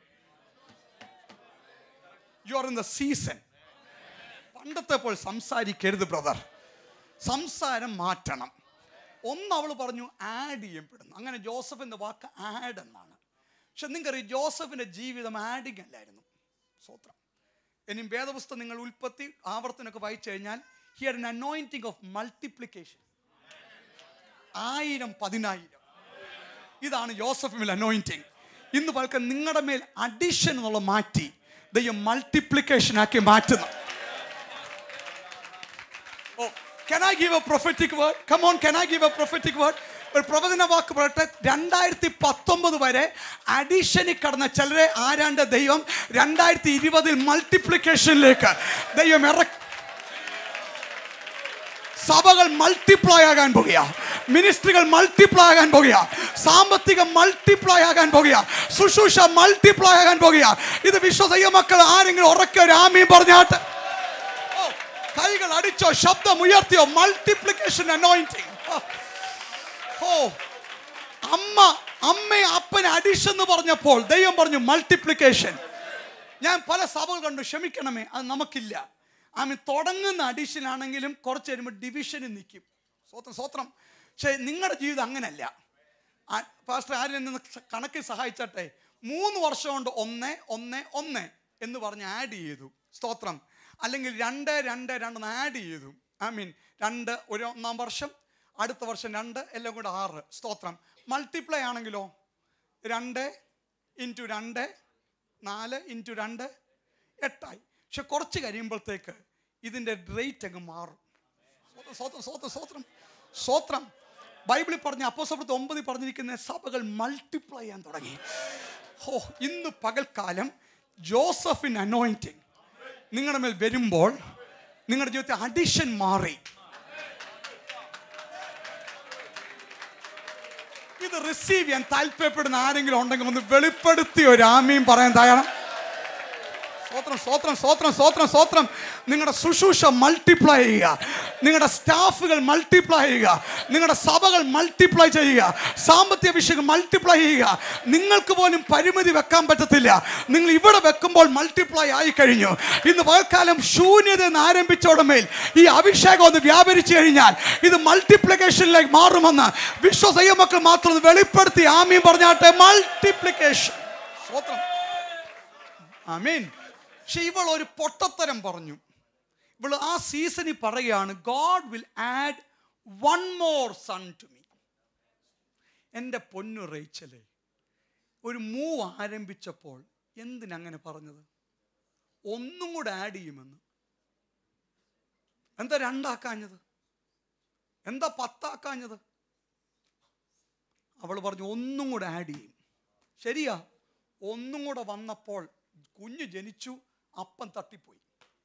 You are in the season. പണ്ടത്തെ പോലെ സംസാരിക്കരുത് ബ്രദർ. സംസാരം മാറ്റണം. അവൾ പറഞ്ഞു ആഡ് ചെയ്യപ്പെടുന്നു. അങ്ങനെ ജോസഫിന്റെ വാക്ക് ആഡ് എന്നാണ്. പക്ഷെ നിങ്ങൾക്കറിയാം, ജോസഫിന്റെ ജീവിതം ആഡിങ് അല്ലായിരുന്നു. സ്തോത്രം. ഇനിയും വേദപുസ്തകം നിങ്ങൾ ഉൽപ്പത്തി ആവർത്തനമൊക്കെ വായിച്ചു കഴിഞ്ഞാൽ he had an anointing of multiplication. 1000-10,000. ഇതാണ് യോസഫിന്റെ അനോയിന്റിങ്. ഇന്ന് പലർക്കും നിങ്ങളുടെ മേൽ അഡിഷൻ എന്നുള്ള മാറ്റി ദൈവം മൾട്ടിപ്ലിക്കേഷൻ ആക്കി മാറ്റുന്നു. Oh, can I give a prophetic word? Come on, can I give a prophetic word? ഒരു പ്രവചന വാക്ക് പറയട്ടെ. 2019 വരെ അഡീഷനിൽ കടന്ന ചിലരെ ആരാണ്ട് ദൈവം 2020 മൾട്ടിപ്ലിക്കേഷനിലേക്ക് ദൈവം സഭകൾ മൾട്ടിപ്ലൈ ആകാൻ പോകുക, മിനിസ്ട്രികൾ മൾട്ടിപ്ലൈ ആകാൻ പോകുക, സാമ്പത്തികം മൾട്ടിപ്ലൈ ആകാൻ പോകുക, ശുശ്രൂഷ മൾട്ടിപ്ലൈ ആകാൻ പോകുക. ഇത് വിശ്വസൈയ മക്കൾ ആരെങ്കിലും ഉറക്കെ ഒരു ആമീൻ പറഞ്ഞാട്ട്. കൈകൾ അടിച്ചോ, ശബ്ദം ഉയർത്തിയോ. Multiplication anointing. അമ്മയെ അപ്പനെ അഡിഷൻ എന്ന് പറഞ്ഞപ്പോൾ ദൈവം പറഞ്ഞു മൾട്ടിപ്ലിക്കേഷൻ. ഞാൻ പല സഭകൾ കണ്ടു, ക്ഷമിക്കണമേ, അത് നമുക്കില്ല. തുടങ്ങുന്ന അഡിഷൻ ആണെങ്കിലും കുറച്ച് കഴിയുമ്പോൾ ഡിവിഷന് നിൽക്കും. സ്വത്രം. പക്ഷേ നിങ്ങളുടെ ജീവിതം അങ്ങനല്ല. പാസ്റ്റർ ആരും നിന്ന് കണക്കിൽ സഹായിച്ചട്ടെ, 3 വർഷം കൊണ്ട് 1 1 1 എന്ന് പറഞ്ഞ് ആഡ് ചെയ്തു. സ്തോത്രം. അല്ലെങ്കിൽ 2 2 2 ആഡ് ചെയ്തു. 2 1 വർഷം, അടുത്ത വർഷം 2, എല്ലാം കൂടെ 6. സ്തോത്രം. മൾട്ടിപ്ലൈ ആണെങ്കിലോ 2 × 2 4 × 2 8 പക്ഷെ കുറച്ച് കഴിയുമ്പോഴത്തേക്ക് ഇതിൻ്റെ റേറ്റ് അങ്ങ് മാറും. സ്വത്രം. ബൈബിളിൽ പറഞ്ഞ അപ്പോസ്തലപ്രവൃത്തി 9 പറഞ്ഞിരിക്കുന്ന സഭകൾ മൾട്ടിപ്ലൈ ചെയ്യാൻ തുടങ്ങി. ഇന്ന് പകൽക്കാലം ജോസഫിൻ അനോയിന്റിങ് നിങ്ങളുടെ മേൽ വരുമ്പോൾ നിങ്ങളുടെ ജീവിതത്തിൽ അഡിഷൻ മാറി. ഇത് റിസീവ് ചെയ്യാൻ താല്പര്യപ്പെടുന്ന ആരെങ്കിലും ഉണ്ടെങ്കിൽ ഒന്ന് വെളിപ്പെടുത്തി ഒരു ആമീൻ പറയാൻ തയ്യാറാണ്. സ്വത്രം. നിങ്ങളുടെ ശുശ്രൂഷ മൾട്ടിപ്ലൈ ചെയ്യുക, നിങ്ങളുടെ സ്റ്റാഫുകൾ മൾട്ടിപ്ലൈ ചെയ്യുക, നിങ്ങളുടെ സഭകൾ മൾട്ടിപ്ലൈ ചെയ്യുക, സാമ്പത്തിക വിഷയങ്ങൾ മൾട്ടിപ്ലൈ ചെയ്യുക. നിങ്ങൾക്ക് പോലും പരിമിതി വെക്കാൻ പറ്റത്തില്ല. നിങ്ങൾ ഇവിടെ വെക്കുമ്പോൾ മൾട്ടിപ്ലൈ ആയി കഴിഞ്ഞു. ഇന്ന് പകൽക്കാലം ശൂന്യത എന്ന് ആരംഭിച്ചോടമേൽ ഈ അഭിഷേകം ഒന്ന് വ്യാപരിച്ചു കഴിഞ്ഞാൽ ഇത് മൾട്ടിപ്ലിക്കേഷനിലേക്ക് മാറുമെന്ന് വിശ്വസ മക്കൾ മാത്രം വെളിപ്പെടുത്തി ആമീൻ പറഞ്ഞാട്ടെ. മൾട്ടിപ്ലിക്കേഷൻ. ആമീൻ. പക്ഷെ ഇവൾ ഒരു പൊട്ടത്തരം പറഞ്ഞു. ഇവൾ ആ സീസണിൽ പറയുകയാണ്, God will add 1 more son to me. എൻ്റെ പൊന്നു റേച്ചലേ, ഒരു മൂവ് ആരംഭിച്ചപ്പോൾ എന്തിനങ്ങനെ പറഞ്ഞത്? ഒന്നും കൂടെ ആഡ് ചെയ്യുമെന്ന്. എന്താ 2 ആക്കാഞ്ഞത്? എന്താ 10 ആക്കാഞ്ഞത്? അവൾ പറഞ്ഞു ഒന്നും കൂടെ ആഡ് ചെയ്യും. ശരിയാ, ഒന്നും കൂടെ വന്നപ്പോൾ കുഞ്ഞ് ജനിച്ചു, അപ്പം തട്ടിപ്പോയി.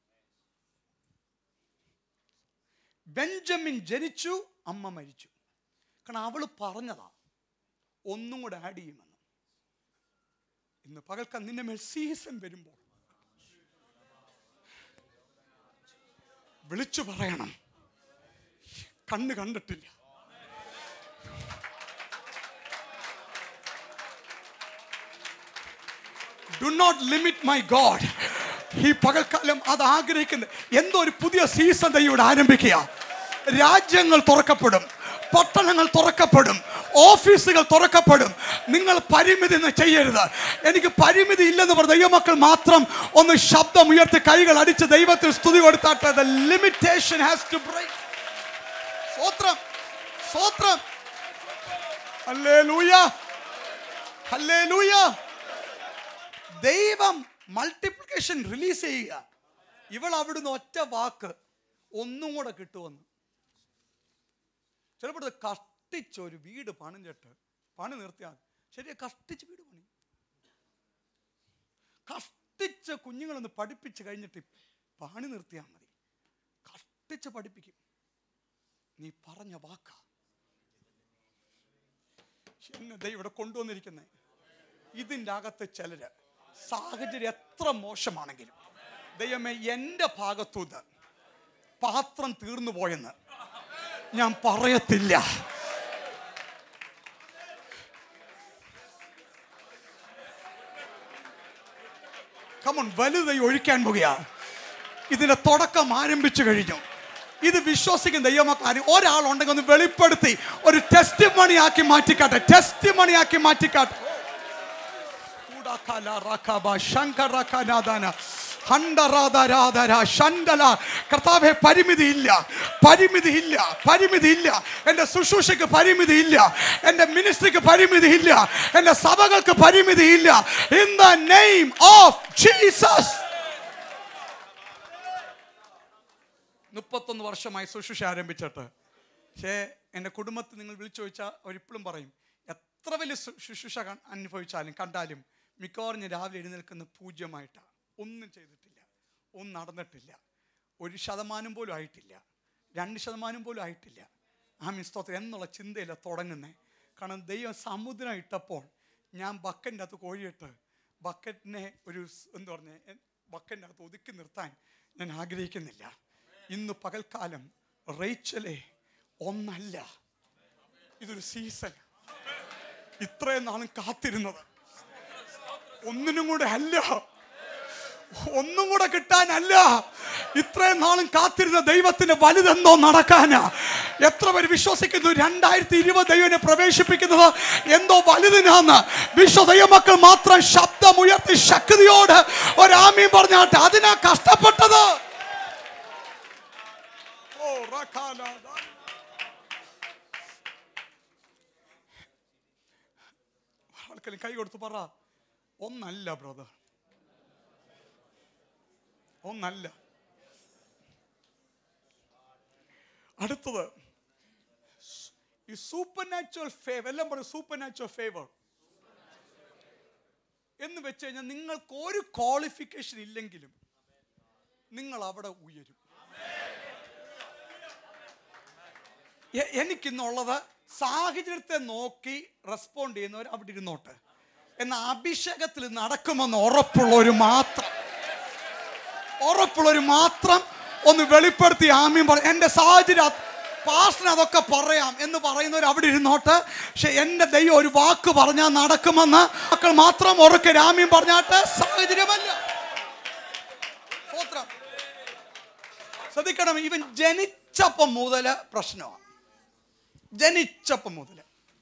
ബെഞ്ചമിൻ ജനിച്ചു, അമ്മ മരിച്ചു. കാരണം അവൾ പറഞ്ഞതാ ഒന്നും കൂടെ ആഡ് ചെയ്യുമെന്ന്. ഇന്ന് പകൽക്കാൻ നിന്റെ മേൽ സീസൺ വരുമ്പോൾ വിളിച്ചു പറയണം, കണ്ണ് കണ്ടിട്ടില്ല, do not limit my God. ഈ പകൽക്കാലം അത് ആഗ്രഹിക്കുന്നത് എന്തോ ഒരു പുതിയ സീസൺ ഇവിടെ ആരംഭിക്കുക. രാജ്യങ്ങൾ തുറക്കപ്പെടും, പട്ടണങ്ങൾ തുറക്കപ്പെടും, ഓഫീസുകൾ തുറക്കപ്പെടും. നിങ്ങൾ പരിമിതി ചെയ്യരുത്. എനിക്ക് പരിമിതി ഇല്ലെന്ന് പറഞ്ഞ ദൈവമക്കൾ മാത്രം ഒന്ന് ശബ്ദം ഉയർത്തി കൈകൾ അടിച്ച് ദൈവത്തിന് സ്തുതി കൊടുത്താട്ടെ. The limitation has to break. സ്തോത്രം. Hallelujah, hallelujah. ദൈവം മൾട്ടിപ്ലിക്കേഷൻ റിലീസ് ചെയ്യുക. ഇവൾ അവിടുന്ന് ഒറ്റ വാക്ക് ഒന്നും കൂടെ കിട്ടുമെന്ന്. ചിലപ്പോൾ കഷ്ടിച്ചൊരു വീട് പണിഞ്ഞിട്ട് പണി നിർത്തിയാൽ ശരിയാ, കഷ്ടിച്ച് വീട് പണി, കഷ്ടിച്ച് കുഞ്ഞുങ്ങളൊന്ന് പഠിപ്പിച്ച് കഴിഞ്ഞിട്ട് പണി നിർത്തിയാൽ മതി. കഷ്ടിച്ച് പഠിപ്പിക്കും. നീ പറഞ്ഞ വാക്ക എന്നെ ഇവിടെ കൊണ്ടുവന്നിരിക്കുന്നേ. ഇതിൻ്റെ അകത്ത് ചിലര് സാഹചര്യം എത്ര മോശമാണെങ്കിലും ദൈവമേ എൻ്റെ ഭാഗത്തുനിന്ന് പാത്രം തീർന്നു പോയെന്ന് ഞാൻ പറയത്തില്ല. കമോൺ, വലുതായി ഒഴിക്കാൻ പോകുക. ഇതിന്റെ തുടക്കം ആരംഭിച്ചു കഴിഞ്ഞു. ഇത് വിശ്വസിക്കുന്ന ദൈവമക്കൾ ഒരാളുണ്ടെങ്കിൽ ഒന്ന് വെളിപ്പെടുത്തി ഒരു ടെസ്റ്റിമണി ആക്കി മാറ്റിക്കാട്ടെ. ടെസ്റ്റിമണി ആക്കി മാറ്റിക്കാട്ടെ. കർത്താവേ, പരിമിതിയില്ല, പരിമിതിയില്ല, പരിമിതിയില്ല. എൻ്റെ ശുശ്രൂഷയ്ക്ക് പരിമിതിയില്ല, എൻ്റെ മിനിസ്ട്രിക്ക് പരിമിതിയില്ല, എൻ്റെ സഭകൾക്ക് പരിമിതിയില്ല. In the name of Jesus. 31 വർഷമായി ശുശ്രൂഷ ആരംഭിച്ചിട്ട്. പക്ഷേ എൻ്റെ കുടുംബത്തിൽ നിങ്ങൾ വിളിച്ചു ചോദിച്ചാൽ അവരിപ്പോഴും പറയും, എത്ര വലിയ ശുശ്രൂഷ അനുഭവിച്ചാലും കണ്ടാലും മിക്കവാറും ഞാൻ രാവിലെ എഴുന്നേൽക്കുന്ന പൂജ്യമായിട്ടാണ്. ഒന്നും ചെയ്തിട്ടില്ല, ഒന്നും നടന്നിട്ടില്ല, 1% പോലും ആയിട്ടില്ല, 2% പോലും ആയിട്ടില്ല. സ്തോത്രം എന്നുള്ള ചിന്തയില്ല തുടങ്ങുന്നേ. കാരണം ദൈവം സമുദ്രം ഇട്ടപ്പോൾ ഞാൻ ബക്കറ്റിൻ്റെ അകത്ത് കോഴിയിട്ട് ബക്കറ്റിനെ ഒരു എന്താ പറഞ്ഞ ബക്കറ്റിൻ്റെ അകത്ത് ഒതുക്കി നിർത്താൻ ഞാൻ ആഗ്രഹിക്കുന്നില്ല. ഇന്ന് പകൽക്കാലം റേച്ചലെ 1 അല്ല ഇതൊരു സീസൺ. ഇത്രയും നാളും കാത്തിരുന്നത് ഒന്നിനും കൂടെ അല്ല, ഒന്നും കൂടെ കിട്ടാനല്ല, ഇത്രയും നാളും കാത്തിരുന്ന ദൈവത്തിന് വലുതെന്തോ നടക്കാനാ. എത്ര പേര് വിശ്വസിക്കുന്നു 2020 ദൈവനെ പ്രവേശിപ്പിക്കുന്നത് എന്തോ വലുതിനാന്ന്? ദൈവമക്കൾ മാത്രം ശബ്ദമുയർത്തി ശക്തിയോട് ഒരാമീൻ പറഞ്ഞാട്ടെ. അതിനാ കഷ്ടപ്പെട്ടത്. ആൾക്കാരും കൈ കൊടുത്ത് പറ, ഒന്നല്ല ബ്രദർ, ഒന്നല്ല. അടുത്തത് ഈ സൂപ്പർ നാച്ചുറൽ ഫേവർ. എല്ലാം പറയും സൂപ്പർ നാച്ചുറൽ ഫേവർ എന്ന് വെച്ച് കഴിഞ്ഞാൽ നിങ്ങൾക്ക് ഒരു ക്വാളിഫിക്കേഷൻ ഇല്ലെങ്കിലും നിങ്ങൾ അവിടെ ഉയരും. എനിക്കിന്നുള്ളത് സാഹചര്യത്തെ നോക്കി റെസ്പോണ്ട് ചെയ്യുന്നവർ അവിടെ ഇരുന്നോട്ടെ, എന്നാൽ അഭിഷേകത്തിൽ നടക്കുമെന്ന് ഉറപ്പുള്ളവർ മാത്രം ഒന്ന് വെളിപ്പെടുത്തി ആമീൻ പറ. എൻ്റെ സാഹചര്യം പാസ്റ്ററിന് അതൊക്കെ പറയാം എന്ന് പറയുന്നവർ അവിടെ ഇരുന്നോട്ടെ. പക്ഷെ എൻ്റെ ദൈവം ഒരു വാക്ക് പറഞ്ഞാൽ നടക്കുമെന്ന് മക്കൾ മാത്രം ഉറക്കെ ആമീൻ പറഞ്ഞാട്ടെ. സാഹചര്യമല്ല. ശ്രദ്ധിക്കണം, ഇവൻ ജനിച്ചപ്പം മുതൽ പ്രശ്നമാണ്. ജനിച്ചപ്പം മുതൽ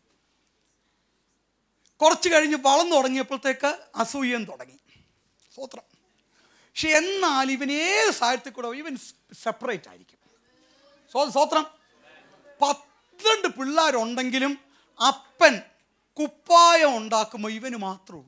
കുറച്ച് കഴിഞ്ഞ് വളർന്നു തുടങ്ങിയപ്പോഴത്തേക്ക് അസൂയം തുടങ്ങി. സ്തോത്രം. പക്ഷെ എന്നാൽ ഇവൻ ഏത് സാഹചര്യത്തിൽ കൂടെ ഇവൻ സെപ്പറേറ്റ് ആയിരിക്കും. സ്തോത്രം. 12 പിള്ളേരുണ്ടെങ്കിലും അപ്പൻ കുപ്പായം ഉണ്ടാക്കുമ്പോൾ ഇവന് മാത്രമേ.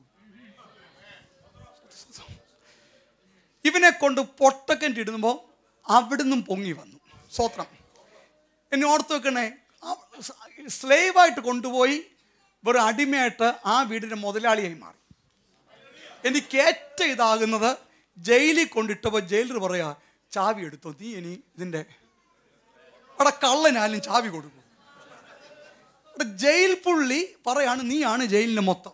ഇവനെ കൊണ്ട് പൊട്ടക്കൻ ഇടുമ്പോൾ അവിടുന്ന് പൊങ്ങി വന്നു. സ്തോത്രം. എന്നെ ഓർത്ത് വെക്കണേ, സ്ലേവായിട്ട് കൊണ്ടുപോയി വെറും അടിമയായിട്ട് ആ വീടിൻ്റെ മുതലാളിയായി മാറി. എനിക്ക് ഏറ്റവും ഇതാകുന്നത് ജയിലിൽ കൊണ്ടിട്ടപ്പോൾ ജയിലർ പറയാ, ചാവി എടുത്തോ, നീ ഇനി ഇതിൻ്റെ അവിടെ കള്ളനാലും ചാവി കൊടുക്കും. അവിടെ ജയിൽ പുള്ളി പറയാണ്, നീയാണ് ജയിലിൻ്റെ മൊത്തം.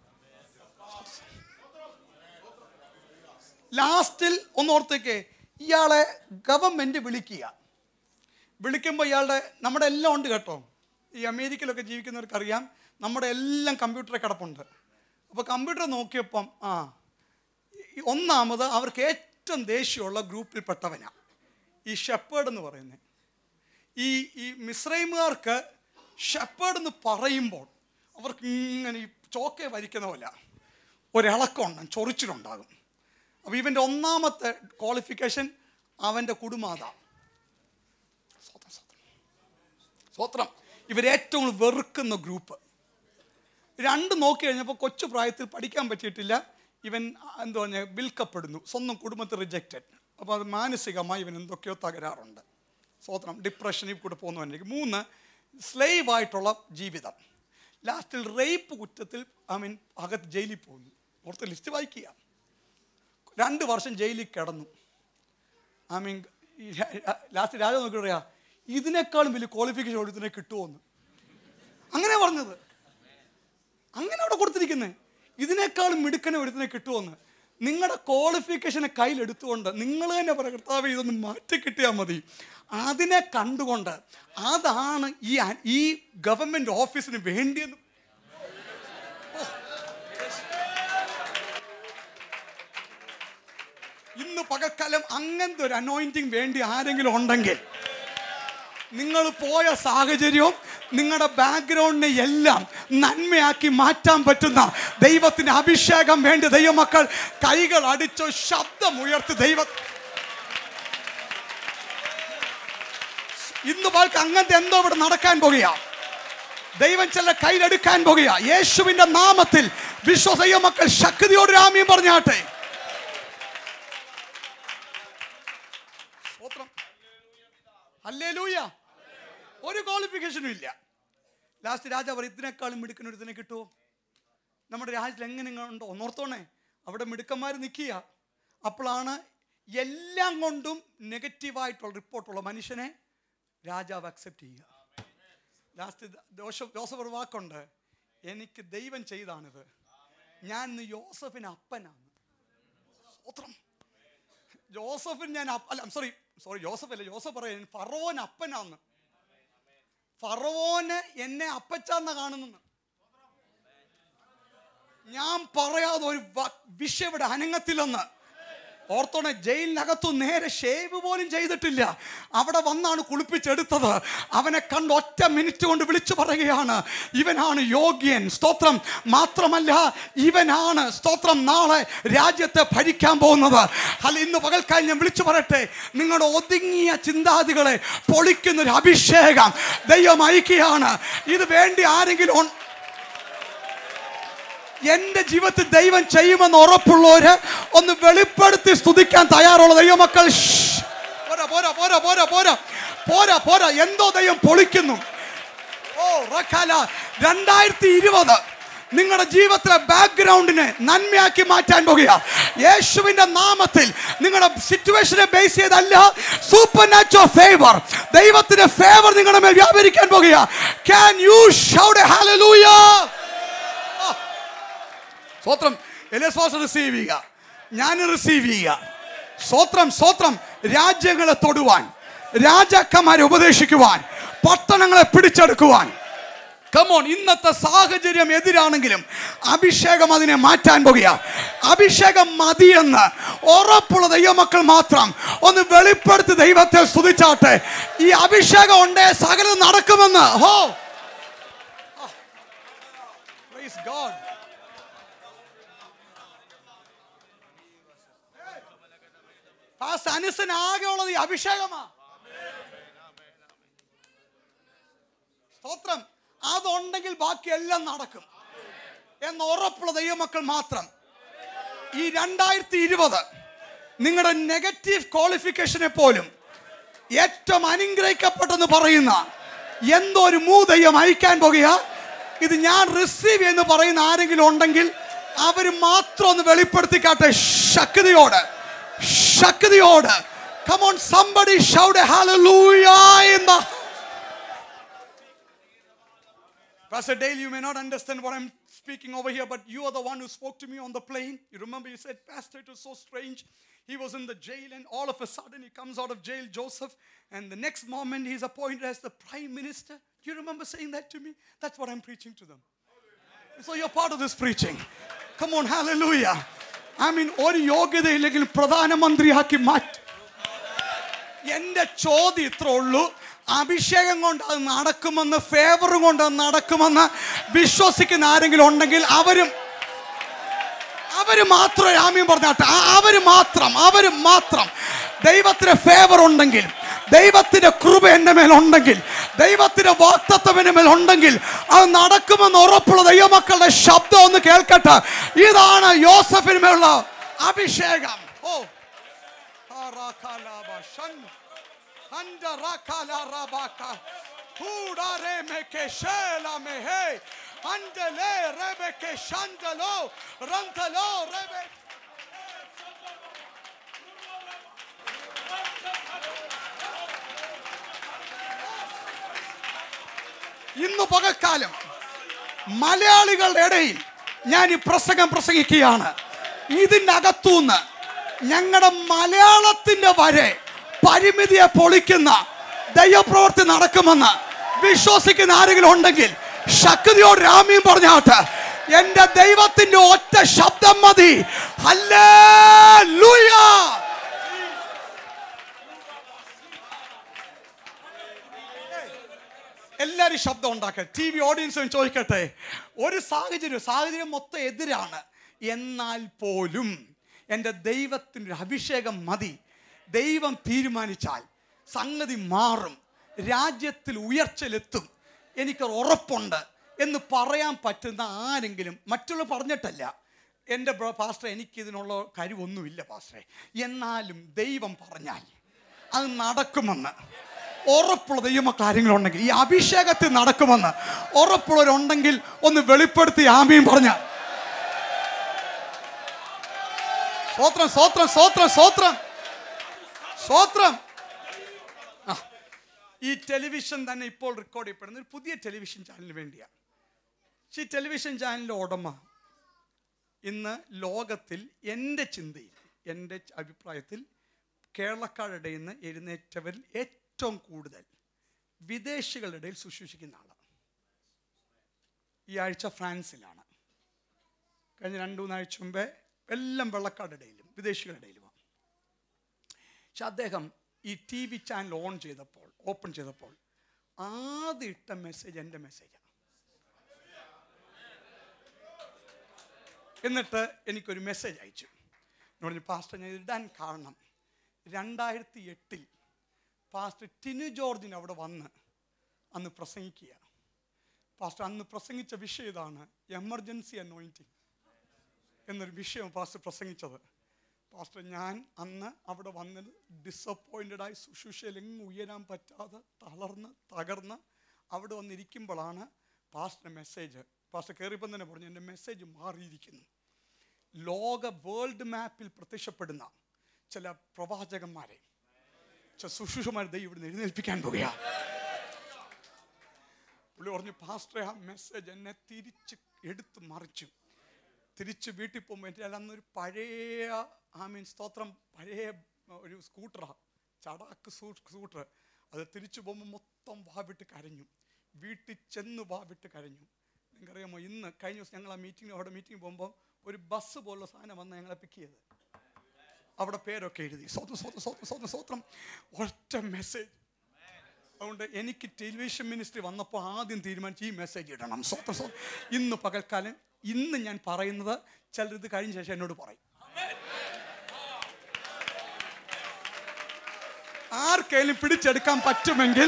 ലാസ്റ്റിൽ ഒന്നോർത്തേക്ക് ഇയാളെ ഗവൺമെൻറ് വിളിക്കുമ്പോൾ ഇയാളുടെ നമ്മുടെ എല്ലാം ഉണ്ട് കേട്ടോ. ഈ അമേരിക്കയിലൊക്കെ ജീവിക്കുന്നവർക്കറിയാം, നമ്മുടെ എല്ലാം കമ്പ്യൂട്ടറിൽ കിടപ്പുണ്ട്. അപ്പോൾ കമ്പ്യൂട്ടർ നോക്കിയപ്പം ഒന്നാമത് അവർക്ക് ഏറ്റവും ദേഷ്യമുള്ള ഗ്രൂപ്പിൽപ്പെട്ടവനാണ് ഈ ഷെപ്പേർഡ് എന്ന് പറയുന്നത്. ഈ മിസ്രൈമുകാർക്ക് ഷെപ്പേർഡ് എന്ന് പറയുമ്പോൾ അവർക്ക് ഇങ്ങനെ ഈ ചോക്കെ വരിക്കുന്ന പോലെ ഒരിളക്കമുണ്ടാകും, ചൊറിച്ചിലുണ്ടാകും. അപ്പോൾ ഇവൻ്റെ ഒന്നാമത്തെ ക്വാളിഫിക്കേഷൻ അവൻ്റെ കുടുംബാത. സ്വത്രം. ഇവരേറ്റവും വെറുക്കുന്ന ഗ്രൂപ്പ്. രണ്ട് നോക്കി കഴിഞ്ഞപ്പോൾ കൊച്ചു പ്രായത്തിൽ പഠിക്കാൻ പറ്റിയിട്ടില്ല. ഇവൻ എന്താ പറഞ്ഞാൽ വിൽക്കപ്പെടുന്നു, സ്വന്തം കുടുംബത്തിൽ റിജക്റ്റഡ്. അപ്പോൾ അത് മാനസികമായി ഇവൻ എന്തൊക്കെയോ തകരാറുണ്ട്. സ്വത്രം. ഡിപ്രഷനിൽ കൂടെ പോകുന്നവനിലേക്ക്. 3 സ്ലേവായിട്ടുള്ള ജീവിതം. ലാസ്റ്റിൽ റേപ്പ് കുറ്റത്തിൽ അകത്ത് ജയിലിൽ പോകുന്നു. ഓർത്ത് ലിസ്റ്റ് വായിക്കുക. 2 വർഷം ജയിലിൽ കിടന്നു. ലാസ്റ്റ് രാജാവ് നോക്കി പറയാ, ഇതിനേക്കാളും വലിയ ക്വാളിഫിക്കേഷൻ ഒരുത്തിനെ കിട്ടുമോന്ന്. അങ്ങനെ പറഞ്ഞത്, അങ്ങനെ അവിടെ കൊടുത്തിരിക്കുന്നത്. ഇതിനേക്കാളും മിടുക്കനെ ഒരുത്തിനെ കിട്ടുമോന്ന്. നിങ്ങളുടെ ക്വാളിഫിക്കേഷനെ കയ്യിലെടുത്തുകൊണ്ട് നിങ്ങൾ തന്നെ പറയാം, കർത്താവേ ഇതൊന്ന് മാറ്റി കിട്ടിയാൽ മതി. അതിനെ കണ്ടുകൊണ്ട് അതാണ് ഈ ഗവൺമെൻറ് ഓഫീസിന് വേണ്ടിയെന്ന്. ഇന്ന് പകൽക്കാലം അങ്ങനത്തെ ഒരു അനോയിന്റിങ് വേണ്ടി ആരെങ്കിലും ഉണ്ടെങ്കിൽ, നിങ്ങൾ പോയ സാഹചര്യവും നിങ്ങളുടെ ബാക്ക്ഗ്രൗണ്ടിനെ എല്ലാം നന്മയാക്കി മാറ്റാൻ പറ്റുന്ന ദൈവത്തിന് അഭിഷേകം വേണ്ടി ദൈവമക്കൾ കൈകൾ അടിച്ചോ ശബ്ദമുയർത്തി ഇന്ന് പാൽക്ക് അങ്ങനത്തെ എന്തോ ഇവിടെ നടക്കാൻ പോകുക. ദൈവം ചില കയ്യിലെടുക്കാൻ പോകുക. യേശുവിന്റെ നാമത്തിൽ ദൈവമക്കൾ ശക്തിയോട് ആമേൻ പറഞ്ഞാട്ടെ. ഹല്ലേലൂയ. ഒരു ക്വാളിഫിക്കേഷനും ഇല്ല. ലാസ്റ്റ് രാജാവ് പറയും, ഇതിനേക്കാളും മിടുക്കൻ ഒരുത്തിനെ കിട്ടുമോ? നമ്മുടെ രാജ്യത്തിൽ എങ്ങനെ ഉണ്ടോ ഒന്നോർത്തോണേ. അവിടെ മിടുക്കന്മാർ നിൽക്കുക. അപ്പോഴാണ് എല്ലാം കൊണ്ടും നെഗറ്റീവായിട്ടുള്ള റിപ്പോർട്ടുള്ള മനുഷ്യനെ രാജാവ് അക്സെപ്റ്റ് ചെയ്യുക. ലാസ്റ്റ് ജോസഫ് ഒരു വാക്കുണ്ട്, എനിക്ക് ദൈവം ചെയ്താണിത്, ഞാൻ ഇന്ന് യോസഫിന് അപ്പനാണ്. ജോസഫിന് ഞാൻ ജോസഫ് അല്ല, ജോസഫ് പറയാൻ ഫറവോൻ അപ്പനാന്ന്. ഫറവോന് എന്നെ അപ്പച്ചാന്ന കാണുന്നു. ഞാൻ പറയാതെ ഒരു വിഷയം ഇവിടെ അനങ്ങത്തില്ലെന്ന് ഓർത്തോണെ. ജയിലിനകത്തു നേരെ ഷേവ് പോലും ചെയ്തിട്ടില്ല, അവിടെ വന്നാണ് കുളിപ്പിച്ചെടുത്തത്. അവനെ കണ്ട് ഒറ്റ മിനിറ്റ് കൊണ്ട് വിളിച്ചു പറയുകയാണ്, ഇവനാണ് യോഗ്യൻ. സ്തോത്രം. മാത്രമല്ല ഇവനാണ് സ്തോത്രം നാളെ രാജ്യത്തെ ഭരിക്കാൻ പോകുന്നത്. അല്ല, ഇന്ന് പകൽക്കാലം ഞാൻ വിളിച്ചു പറയട്ടെ, നിങ്ങളുടെ ഒതുങ്ങിയ ചിന്താഗതികളെ പൊളിക്കുന്നൊരു അഭിഷേകം ദൈവം അയക്കുകയാണ്. ഇത് വേണ്ടി ആരെങ്കിലും എൻ്റെ ജീവിതത്തിൽ ദൈവം ചെയ്യുമെന്ന് ഉറപ്പുള്ളവര് ഒന്ന് വെളിപ്പെടുത്തി സ്തുതിക്കാൻ തയ്യാറുള്ള ദൈവമക്കൾ. പോരാ പോരാ പോരാ പോരാ പോരാ പോരാ പോരാ എന്തോ ദൈവം പൊളിക്കുന്നു. 2020 നിങ്ങളുടെ ജീവിതത്തിലെ ബാക്ക്ഗ്രൗണ്ടിനെ നന്മയാക്കി മാറ്റാൻ പോകുക. യേശുവിന്റെ നാമത്തിൽ നിങ്ങളുടെ സിറ്റുവേഷനെ ബേസ് ചെയ്തല്ല, സൂപ്പർ നാച്ചുറൽ ഫേവർ, ദൈവത്തിന്റെ ഫേവർ നിങ്ങളുടെ മേൽ വ്യാപരിക്കാൻ പോകുക. Can you shout a hallelujah? സ്വത്രം. എലിയാസ് റിസീവ് ചെയ്യുക, ഞാൻ റിസീവ് ചെയ്യുക. സ്വത്രം സ്വത്രം. രാജ്യങ്ങളെ തൊടുവാൻ, രാജാക്കന്മാരെ ഉപദേശിക്കുവാൻ, പട്ടണങ്ങളെ പിടിച്ചെടുക്കുവാൻ. കമോൺ. ഇന്നത്തെ സാഹചര്യം എതിരാണെങ്കിലും അഭിഷേകം അതിനെ മാറ്റാൻ പോകുക. അഭിഷേകം മതിയെന്ന് ഉറപ്പുള്ള ദൈവമക്കൾ മാത്രം ഒന്ന് വെളിപ്പെടുത്തി ദൈവത്തെ സ്തുതിച്ചാട്ടെ. ഈ അഭിഷേകം ഉണ്ടേ സകലം നടക്കുമെന്ന്. ഹോ, പ്രൈസ് ഗോഡ്. അനുസന് ആകെ ഉള്ളത് ഈ അഭിഷേകമാ. സ്തോത്രം. അതുണ്ടെങ്കിൽ ബാക്കി എല്ലാം നടക്കും എന്ന് ഉറപ്പുള്ള ദൈവമക്കൾ മാത്രം. ഈ 2020 നിങ്ങളുടെ നെഗറ്റീവ് ക്വാളിഫിക്കേഷനെ പോലും ഏറ്റവും അനുഗ്രഹിക്കപ്പെട്ടെന്ന് പറയുന്ന എന്തോ ഒരു ദൈവം അയക്കാൻ പോകുക. ഇത് ഞാൻ റിസീവ് എന്ന് പറയുന്ന ആരെങ്കിലും ഉണ്ടെങ്കിൽ അവർ മാത്രം ഒന്ന് വെളിപ്പെടുത്തിക്കാട്ടെ ശക്തിയോട്, ശക്തിയോട്. Come on, somebody shout a hallelujah in the Pastor Dale, you may not understand what I'm speaking over here, but you are the one who spoke to me on the plane. You remember you said, Pastor, it was so strange. He was in the jail and all of a sudden he comes out of jail, Joseph, and the next moment he's appointed as the prime minister. Do you remember saying that to me? That's what I'm preaching to them. So you're part of this preaching. Come on, hallelujah. I mean, ഒരു യോഗ്യതയില്ലെങ്കിൽ പ്രധാനമന്ത്രിയാക്കി മാറ്റി. എൻ്റെ ചോദ്യം ഇത്ര ഉള്ളൂ, അഭിഷേകം കൊണ്ട് അത് നടക്കുമെന്ന്, ഫേവർ കൊണ്ട് അത് നടക്കുമെന്ന് വിശ്വസിക്കുന്ന ആരെങ്കിലും ഉണ്ടെങ്കിൽ അവര് മാത്രം ആമീൻ പറഞ്ഞാട്ടെ. അവര് മാത്രം ദൈവത്തിന്റെ ഫേവർ ഉണ്ടെങ്കിൽ, ദൈവത്തിന്റെ കൃപ എൻ്റെ മേലുണ്ടെങ്കിൽ, ദൈവത്തിന്റെ വാഗ്ദത്തം എൻ്റെ മേലുണ്ടെങ്കിൽ അത് നടക്കുമെന്ന് ഉറപ്പുള്ള ദൈവമക്കളുടെ ശബ്ദം ഒന്ന് കേൾക്കട്ടെ. ഇതാണ് യോസഫിന് മേലുള്ള അഭിഷേകം. ഓ, ഇന്ന് പകൽക്കാലം മലയാളികളുടെ ഇടയിൽ ഞാൻ ഈ പ്രസംഗിക്കുകയാണ്. ഇതിൻ്റെ അകത്തുനിന്ന് ഞങ്ങളുടെ മലയാളത്തിന്റെ വരെ പരിമിതിയെ പൊളിക്കുന്ന ദൈവപ്രവൃത്തി നടക്കുമെന്ന് വിശ്വസിക്കുന്ന ആരെങ്കിലും ഉണ്ടെങ്കിൽ ശക്തിയോട് രാമ്യം പറഞ്ഞാട്ട്. എന്റെ ദൈവത്തിന്റെ ഒറ്റ ശബ്ദം മതി. ഹല്ലേലൂയ. എല്ലാവരും ശബ്ദം ഉണ്ടാക്കട്ടെ. TV ഓഡിയൻസും ചോദിക്കട്ടെ. ഒരു സാഹചര്യം മൊത്തം എതിരാണ്, എന്നാൽ പോലും എൻ്റെ ദൈവത്തിൻ്റെ അഭിഷേകം മതി. ദൈവം തീരുമാനിച്ചാൽ സംഗതി മാറും, രാജ്യത്തിൽ ഉയർച്ചയിലെത്തും, എനിക്കൊരു ഉറപ്പുണ്ട് എന്ന് പറയാൻ പറ്റുന്ന ആരെങ്കിലും, മറ്റുള്ള പറഞ്ഞിട്ടല്ല, എൻ്റെ പാസ്റ്റർ എനിക്കിതിനുള്ള കഴിവൊന്നുമില്ല പാസ്റ്ററെ, എന്നാലും ദൈവം പറഞ്ഞാൽ അത് നടക്കുമെന്ന് ഉറപ്പുള്ള ദൈവമക്കൾ ആരെങ്കിലും ഉണ്ടെങ്കിൽ, ഈ അഭിഷേകത്തിൽ നടക്കുമെന്ന് ഉറപ്പുള്ളവരുണ്ടെങ്കിൽ ഒന്ന് വെളിപ്പെടുത്തി ആമീൻ പറഞ്ഞ. സ്തോത്രം സ്തോത്രം സ്തോത്രം സ്തോത്രം സ്തോത്രം. ഈ ടെലിവിഷൻ തന്നെ ഇപ്പോൾ റെക്കോർഡ് ചെയ്യപ്പെടുന്ന ഒരു പുതിയ ടെലിവിഷൻ ചാനലിന് വേണ്ടിയാണ്. ഈ ടെലിവിഷൻ ചാനലിൻ്റെ ഉടമ ഇന്ന് ലോകത്തിൽ എൻ്റെ ചിന്തയിൽ, എൻ്റെ അഭിപ്രായത്തിൽ കേരളക്കാരുടെ നിന്ന് എഴുന്നേറ്റവരിൽ ഏറ്റവും കൂടുതൽ വിദേശികളുടെ ഇടയിൽ ശുശ്രൂഷിക്കുന്ന ആളാണ്. ഈ ആഴ്ച ഫ്രാൻസിലാണ്. കഴിഞ്ഞ 2-3 ആഴ്ച മുമ്പേ എല്ലാം വെള്ളക്കാരുടെ ഇടയിലും വിദേശികളുടെ ഇടയിലുമാണ്. പക്ഷെ അദ്ദേഹം ഈ TV ചാനൽ ഓപ്പൺ ചെയ്തപ്പോൾ ആദ്യം ഇട്ട മെസ്സേജ് എൻ്റെ മെസ്സേജാണ്. എന്നിട്ട് എനിക്കൊരു മെസ്സേജ് അയച്ചു. പറഞ്ഞു, പാസ്റ്റർ ഞാൻ ഇടാൻ കാരണം 2008 പാസ്റ്റർ ടിനു ജോർജിന് അവിടെ വന്ന് അന്ന് പ്രസംഗിക്കുക. പാസ്റ്റർ അന്ന് പ്രസംഗിച്ച വിഷയം ഇതാണ്, എമർജൻസി അനോയിൻറ്റിങ് എന്നൊരു വിഷയം പാസ്റ്റർ പ്രസംഗിച്ചത്. പാസ്റ്റർ ഞാൻ അന്ന് അവിടെ വന്നത് ഡിസപ്പോയിൻറ്റഡായി, ശുശ്രൂഷയിൽ എങ്ങും ഉയരാൻ പറ്റാതെ തകർന്ന് അവിടെ വന്നിരിക്കുമ്പോഴാണ് പാസ്റ്റർ മെസ്സേജ്. പാസ്റ്റർ കയറിയപ്പം തന്നെ പറഞ്ഞു, എൻ്റെ മെസ്സേജ് മാറിയിരിക്കുന്നു. വേൾഡ് മാപ്പിൽ പ്രത്യക്ഷപ്പെടുന്ന ചില പ്രവാചകന്മാരെ, ചില ശുശ്രൂഷമാരെ ദൈവം ഇവിടുന്ന് എഴുന്നേൽപ്പിക്കാൻ പോകുകയാണ്. പുള്ളി പറഞ്ഞു, പാസ്റ്ററെ ആ മെസ്സേജ് എന്നെ തിരിച്ച് എടുത്ത് മറിച്ചു. തിരിച്ച് വീട്ടിൽ പോകുമ്പോൾ എൻ്റെ അന്നൊരു പഴയ സ്തോത്രം പഴയ ഒരു സ്കൂട്ടറാണ്, ചടാക്ക് സ്കൂട്ടർ. അത് തിരിച്ചു പോകുമ്പോൾ മൊത്തം വാവിട്ട് കരഞ്ഞു. വീട്ടിൽ ചെന്ന് വാവിട്ട് കരഞ്ഞു. നിങ്ങൾക്കറിയാമോ, ഇന്ന് കഴിഞ്ഞ ദിവസം ഞങ്ങൾ ആ അവിടെ മീറ്റിംഗ് പോകുമ്പോൾ ഒരു ബസ് പോലുള്ള സാധനം വന്ന് ഞങ്ങളെ പിക്ക് ചെയ്ത് അവിടെ പേരൊക്കെ എഴുതി. സ്വത്രം ഒറ്റ മെസ്സേജ്. അതുകൊണ്ട് എനിക്ക് ടെലിവിഷൻ മിനിസ്ട്രി വന്നപ്പോൾ ആദ്യം തീരുമാനിച്ച് ഈ മെസ്സേജ് ഇടണം. ഇന്ന് പകൽക്കാലം ഇന്ന് ഞാൻ പറയുന്നത് ചിലർ ഇത് കഴിഞ്ഞ ശേഷം എന്നോട് പറയും. ആർക്കെങ്കിലും പിടിച്ചെടുക്കാൻ പറ്റുമെങ്കിൽ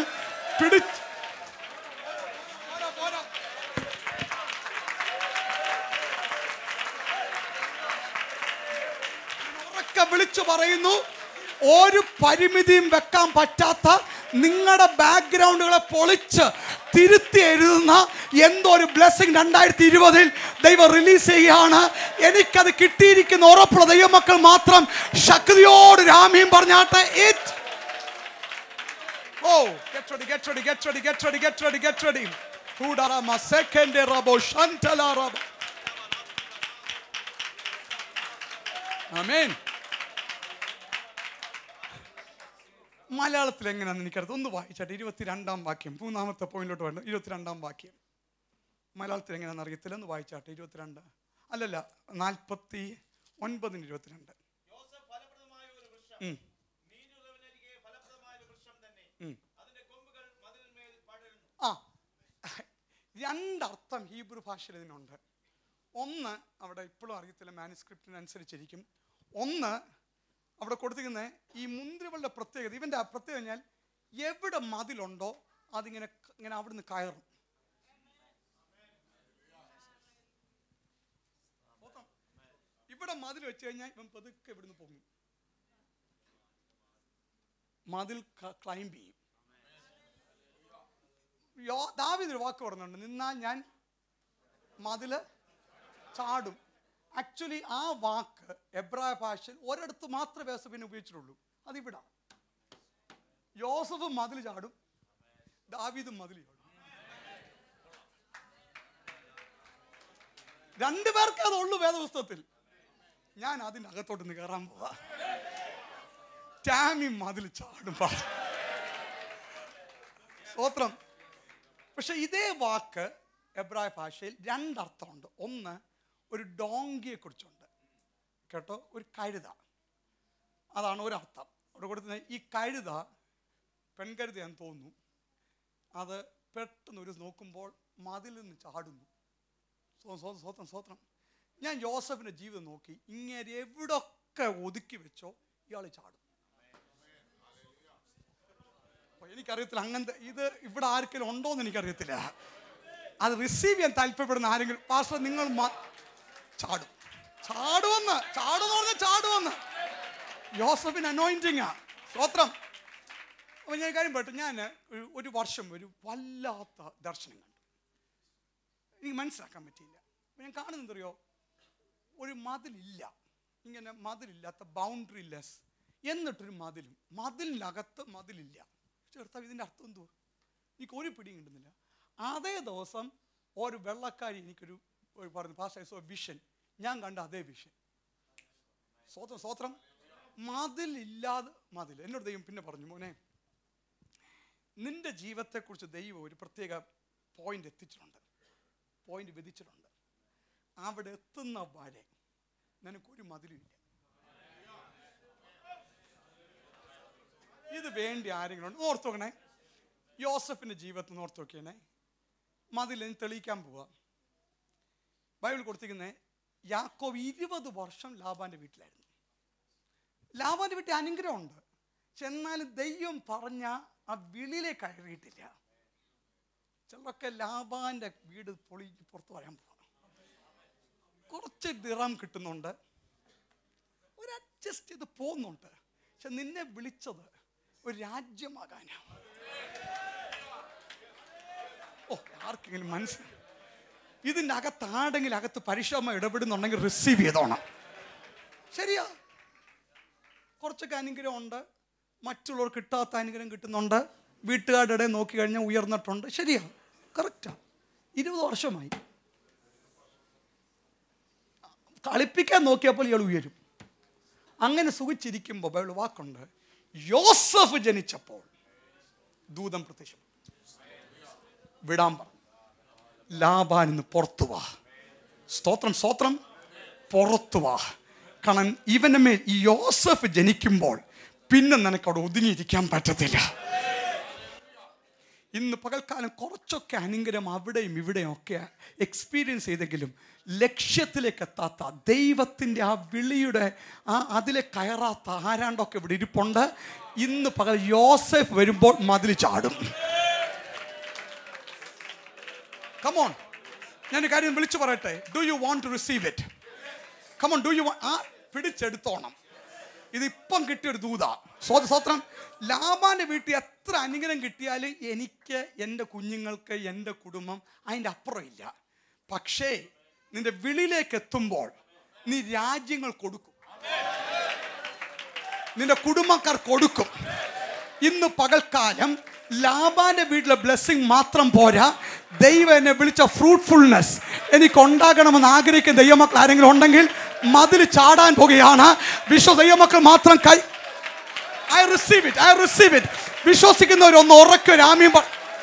വിളിച്ചു പറയുന്നു, ഒരു പരിമിതിയും വെക്കാൻ പറ്റാത്ത നിങ്ങളുടെ ബാക്ക്ഗ്രൗണ്ടുകളെ പൊളിച്ച് തിരുത്തി എഴുതുന്ന എന്തോ ഒരു ബ്ലെസ്സിങ് 2020 ദൈവം റിലീസ് ചെയ്യുകയാണ്. എനിക്കത് കിട്ടിയിരിക്കുന്ന ഉറപ്പുള്ള ദൈവമക്കൾ മാത്രം ശക്തിയോട് രാമീം പറഞ്ഞാട്ടെ. മലയാളത്തിൽ എങ്ങനെയാണെന്ന് എനിക്കറിയാം. ഒന്ന് വായിച്ചാട്ടെ. 22-ാം വാക്യം, 3-ാമത്തെ പോയിന്റിലോട്ട് വേണ്ട. 22-ാം വാക്യം മലയാളത്തിൽ എങ്ങനെയാണെന്ന് അറിയത്തില്ല. ഒന്ന് വായിച്ചാട്ടെ. 22 അല്ലല്ല 49:22. രണ്ടർത്ഥം ഹീബ്രു ഭാഷയിൽ ഇതിനുണ്ട്. ഒന്ന് അവിടെ ഇപ്പോഴും അറിയത്തില്ല, മാനുസ്ക്രിപ്റ്റിനനുസരിച്ചിരിക്കും. ഒന്ന് അവിടെ കൊടുത്തിരിക്കുന്നത് ഈ മുന്തിരിവളുടെ പ്രത്യേകത. ഇവൻ്റെ പ്രത്യേകത കഴിഞ്ഞാൽ എവിടെ മതിലുണ്ടോ അതിങ്ങനെ ഇങ്ങനെ അവിടുന്ന് കയറും. ഇവിടെ മതിൽ വെച്ച് കഴിഞ്ഞാൽ ഇവൻ പതുക്കെ ഇവിടുന്ന് പൊങ്ങും, മതിൽ ക്ലൈംബ് ചെയ്യും. ദാവീദ് ഒരു വാക്ക് പറഞ്ഞുണ്ട്, നിന്നാൽ ഞാൻ മതില് ചാടും. ആക്ച്വലി ആ വാക്ക് എബ്രായ ഭാഷയിൽ ഒരിടത്ത് മാത്രമേ യോസഫിനെ ഉപയോഗിച്ചിട്ടുള്ളൂ. അതിവിടെ യോസഫ് മതിൽ ചാടും, ദാവീദും മതിൽ ചാടും. രണ്ടുപേർക്ക് അതുള്ളൂ വേദപുസ്തകത്തിൽ. ഞാൻ അതിനകത്തോട്ട് നിന്ന് കയറാൻ പോവാ. ടാമി മതിൽ ചാടും. സ്തോത്രം. പക്ഷെ ഇതേ വാക്ക് എബ്രായ ഭാഷയിൽ രണ്ടർത്ഥമുണ്ട്. ഒന്ന്, ഒരു ഡോങ്കിയെ കുറിച്ചുണ്ട് കേട്ടോ, ഒരു കഴുത. അതാണ് ഒരർത്ഥം അവിടെ കൊടുക്കുന്നത്. ഈ കഴുത പെൺകഴുതയാന്ന് തോന്നുന്നു. അത് പെട്ടെന്ന് ഒരു നോക്കുമ്പോൾ മതിൽ നിന്ന് ചാടുന്നു. സ്വത്രം. ഞാൻ യോസഫിൻ്റെ ജീവിതം നോക്കി, ഇങ്ങനെ എവിടൊക്കെ ഒതുക്കി വെച്ചോ ഇയാൾ ചാടും. എനിക്കറിയത്തില്ല അങ്ങനത്തെ ഇത് ഇവിടെ ആർക്കെങ്കിലും ഉണ്ടോയെന്ന് എനിക്കറിയത്തില്ല. അത് റിസീവ് ചെയ്യാൻ താല്പര്യപ്പെടുന്ന ആരെങ്കിലും, പാസ്റ്റർ നിങ്ങൾ ചാടുവെന്ന് യോസഫിന് അനോയിന്റിങ്ങാ. സ്തോത്രം. അപ്പോൾ ഞാൻ കാര്യം പറയട്ടെ, ഞാൻ ഒരു വർഷം ഒരു വല്ലാത്ത ദർശനം കണ്ടു. എനിക്ക് മനസ്സിലാക്കാൻ പറ്റിയില്ല. ഞാൻ കാണുന്നതറിയോ, ഒരു മതിലില്ല, ഇങ്ങനെ മതിലില്ലാത്ത ബൗണ്ടറി ലെസ്, എന്നിട്ടൊരു മതിലിനകത്ത് മതിലില്ല. ചേർത്താൽ ഇതിൻ്റെ അർത്ഥം എന്തോ എനിക്ക് ഒരു പിടിയും കിട്ടുന്നില്ല. അതേ ദിവസം ഒരു വെള്ളക്കാരി എനിക്കൊരു പറഞ്ഞു, പാസ്റ്റർ വിഷൻ. ഞാൻ കണ്ട അതേ വിഷൻ. സ്വത്രം. മതിലില്ലാതെ മതിൽ. എന്നോട് ദൈവം പിന്നെ പറഞ്ഞു, മോനെ നിന്റെ ജീവിതത്തെക്കുറിച്ച് ദൈവം ഒരു പ്രത്യേക പോയിന്റ് എത്തിച്ചിട്ടുണ്ട്, പോയിന്റ് വിധിച്ചിട്ടുണ്ട്. അവിടെ എത്തുന്ന വരെ നിനക്കൊരു മതിലുമില്ല. ഇത് വേണ്ടി ആരെങ്കിലും ഉണ്ട്? ഓർത്ത് നോക്കണേ, യോസഫിന്റെ ജീവിതത്തിൽ ഓർത്ത് നോക്കിയണേ. മതിലിന് തെളിയിക്കാൻ പോവാ. ബൈബിൾ കൊടുത്തിരിക്കുന്നേ, യാക്കോബ് 20 വർഷം ലാബാന്റെ വീട്ടിലായിരുന്നു. ലാബാന്റെ വീട്ടിൽ അനുഗ്രഹമുണ്ട്, പക്ഷെ എന്നാലും ദൈവം പറഞ്ഞ ആ വിളിയിലേക്ക് കയറിയിട്ടില്ല. ചിലരൊക്കെ ലാബാന്റെ വീട് പൊളിക്ക് പുറത്ത് വരാൻ പോവാ. കുറച്ച് ദിറം കിട്ടുന്നുണ്ട്, ഒരു അഡ്ജസ്റ്റ് ചെയ്ത് പോകുന്നുണ്ട്. പക്ഷെ നിന്നെ വിളിച്ചത് ഒരു രാജ്യമാകാനാണ്. ഓ, ആർക്കെങ്കിലും മനസ്സിലായി? ഇതിൻ്റെ അകത്താടെങ്കിലും അകത്ത് പരിശ്രമം ഇടപെടുന്നുണ്ടെങ്കിൽ റിസീവ് ചെയ്തോണം. ശരിയാ, കുറച്ചൊക്കെ അനുഗ്രഹം ഉണ്ട്, മറ്റുള്ളവർ കിട്ടാത്ത അനുഗ്രഹം കിട്ടുന്നുണ്ട്, വീട്ടുകാരുടെ ഇടയിൽ നോക്കി കഴിഞ്ഞാൽ ഉയർന്നിട്ടുണ്ട്. ശരിയാ, കറക്റ്റാ. 20 വർഷമായി കളിപ്പിക്കാൻ നോക്കിയപ്പോൾ ഇയാൾ ഉയരും. അങ്ങനെ സുഖിച്ചിരിക്കുമ്പോൾ ബൈബിൾ വാക്കുണ്ട്, യോസഫ് ജനിച്ചപ്പോൾ ദൂതൻ പ്രത്യക്ഷപ്പെട്ടു, വിടാൻ പറഞ്ഞു. ലാബാൻ ഇന്ന് പുറത്തു വാ. സ്തോത്രം, സ്തോത്രം, പുറത്തു വാ. കാരണം ഇവന്റെ മേൽ ഈ യോസഫ് ജനിക്കുമ്പോൾ പിന്നെ നിനക്ക് അവിടെ ഒതുങ്ങിയിരിക്കാൻ പറ്റത്തില്ല. ഇന്ന് പകൽക്കാലം കുറച്ചൊക്കെ അനുഗ്രഹം അവിടെയും ഇവിടെയും ഒക്കെ എക്സ്പീരിയൻസ് ചെയ്തെങ്കിലും ലക്ഷ്യത്തിലേക്ക് എത്താത്ത, ദൈവത്തിൻ്റെ ആ വിളിയുടെ അതിലെ കയറാത്ത ആരാണ്ടൊക്കെ ഇവിടെ ഇരിപ്പുണ്ട്. ഇന്ന് പകൽ യോസഫ് വരുമ്പോൾ മതിൽ ചാടും. Come on, ഞാൻ കാര്യം വിളിച്ചു പറയട്ടെ. Do you want to receive it? Come on, do you പിടിച്ചെടുത്തോണം. ഇതിപ്പം കിട്ടിയൊരു ദൂത. സ്വതന്ത്രം. ലാബാന്റെ വീട്ടിൽ എത്ര അനുഗ്രഹം കിട്ടിയാലും എനിക്ക്, എൻ്റെ കുഞ്ഞുങ്ങൾക്ക്, എൻ്റെ കുടുംബം അതിൻ്റെ അപ്പുറം ഇല്ല. പക്ഷേ നിന്റെ വിളിയിലേക്ക് എത്തുമ്പോൾ നീ രാജ്യങ്ങൾ കൊടുക്കും, നിന്റെ കുടുംബക്കാർ കൊടുക്കും. ഇന്ന് പകൽക്കാലം ലാബാന്റെ വീട്ടിലെ ബ്ലെസ്സിങ് മാത്രം പോരാ, ദൈവം എന്നെ വിളിച്ച ഫ്രൂട്ട്ഫുൾനെസ് എനിക്ക് ഉണ്ടാകണമെന്ന് ആഗ്രഹിക്കുന്ന ദൈവമക്കൾ ആരെങ്കിലും ഉണ്ടെങ്കിൽ മതിൽ ചാടാൻ പോകുകയാണ്. ദൈവമക്കൾ മാത്രം I receive it, I receive it. വിശ്വസിക്കുന്നവരൊന്ന് ഉറക്കെ രാമ്യം.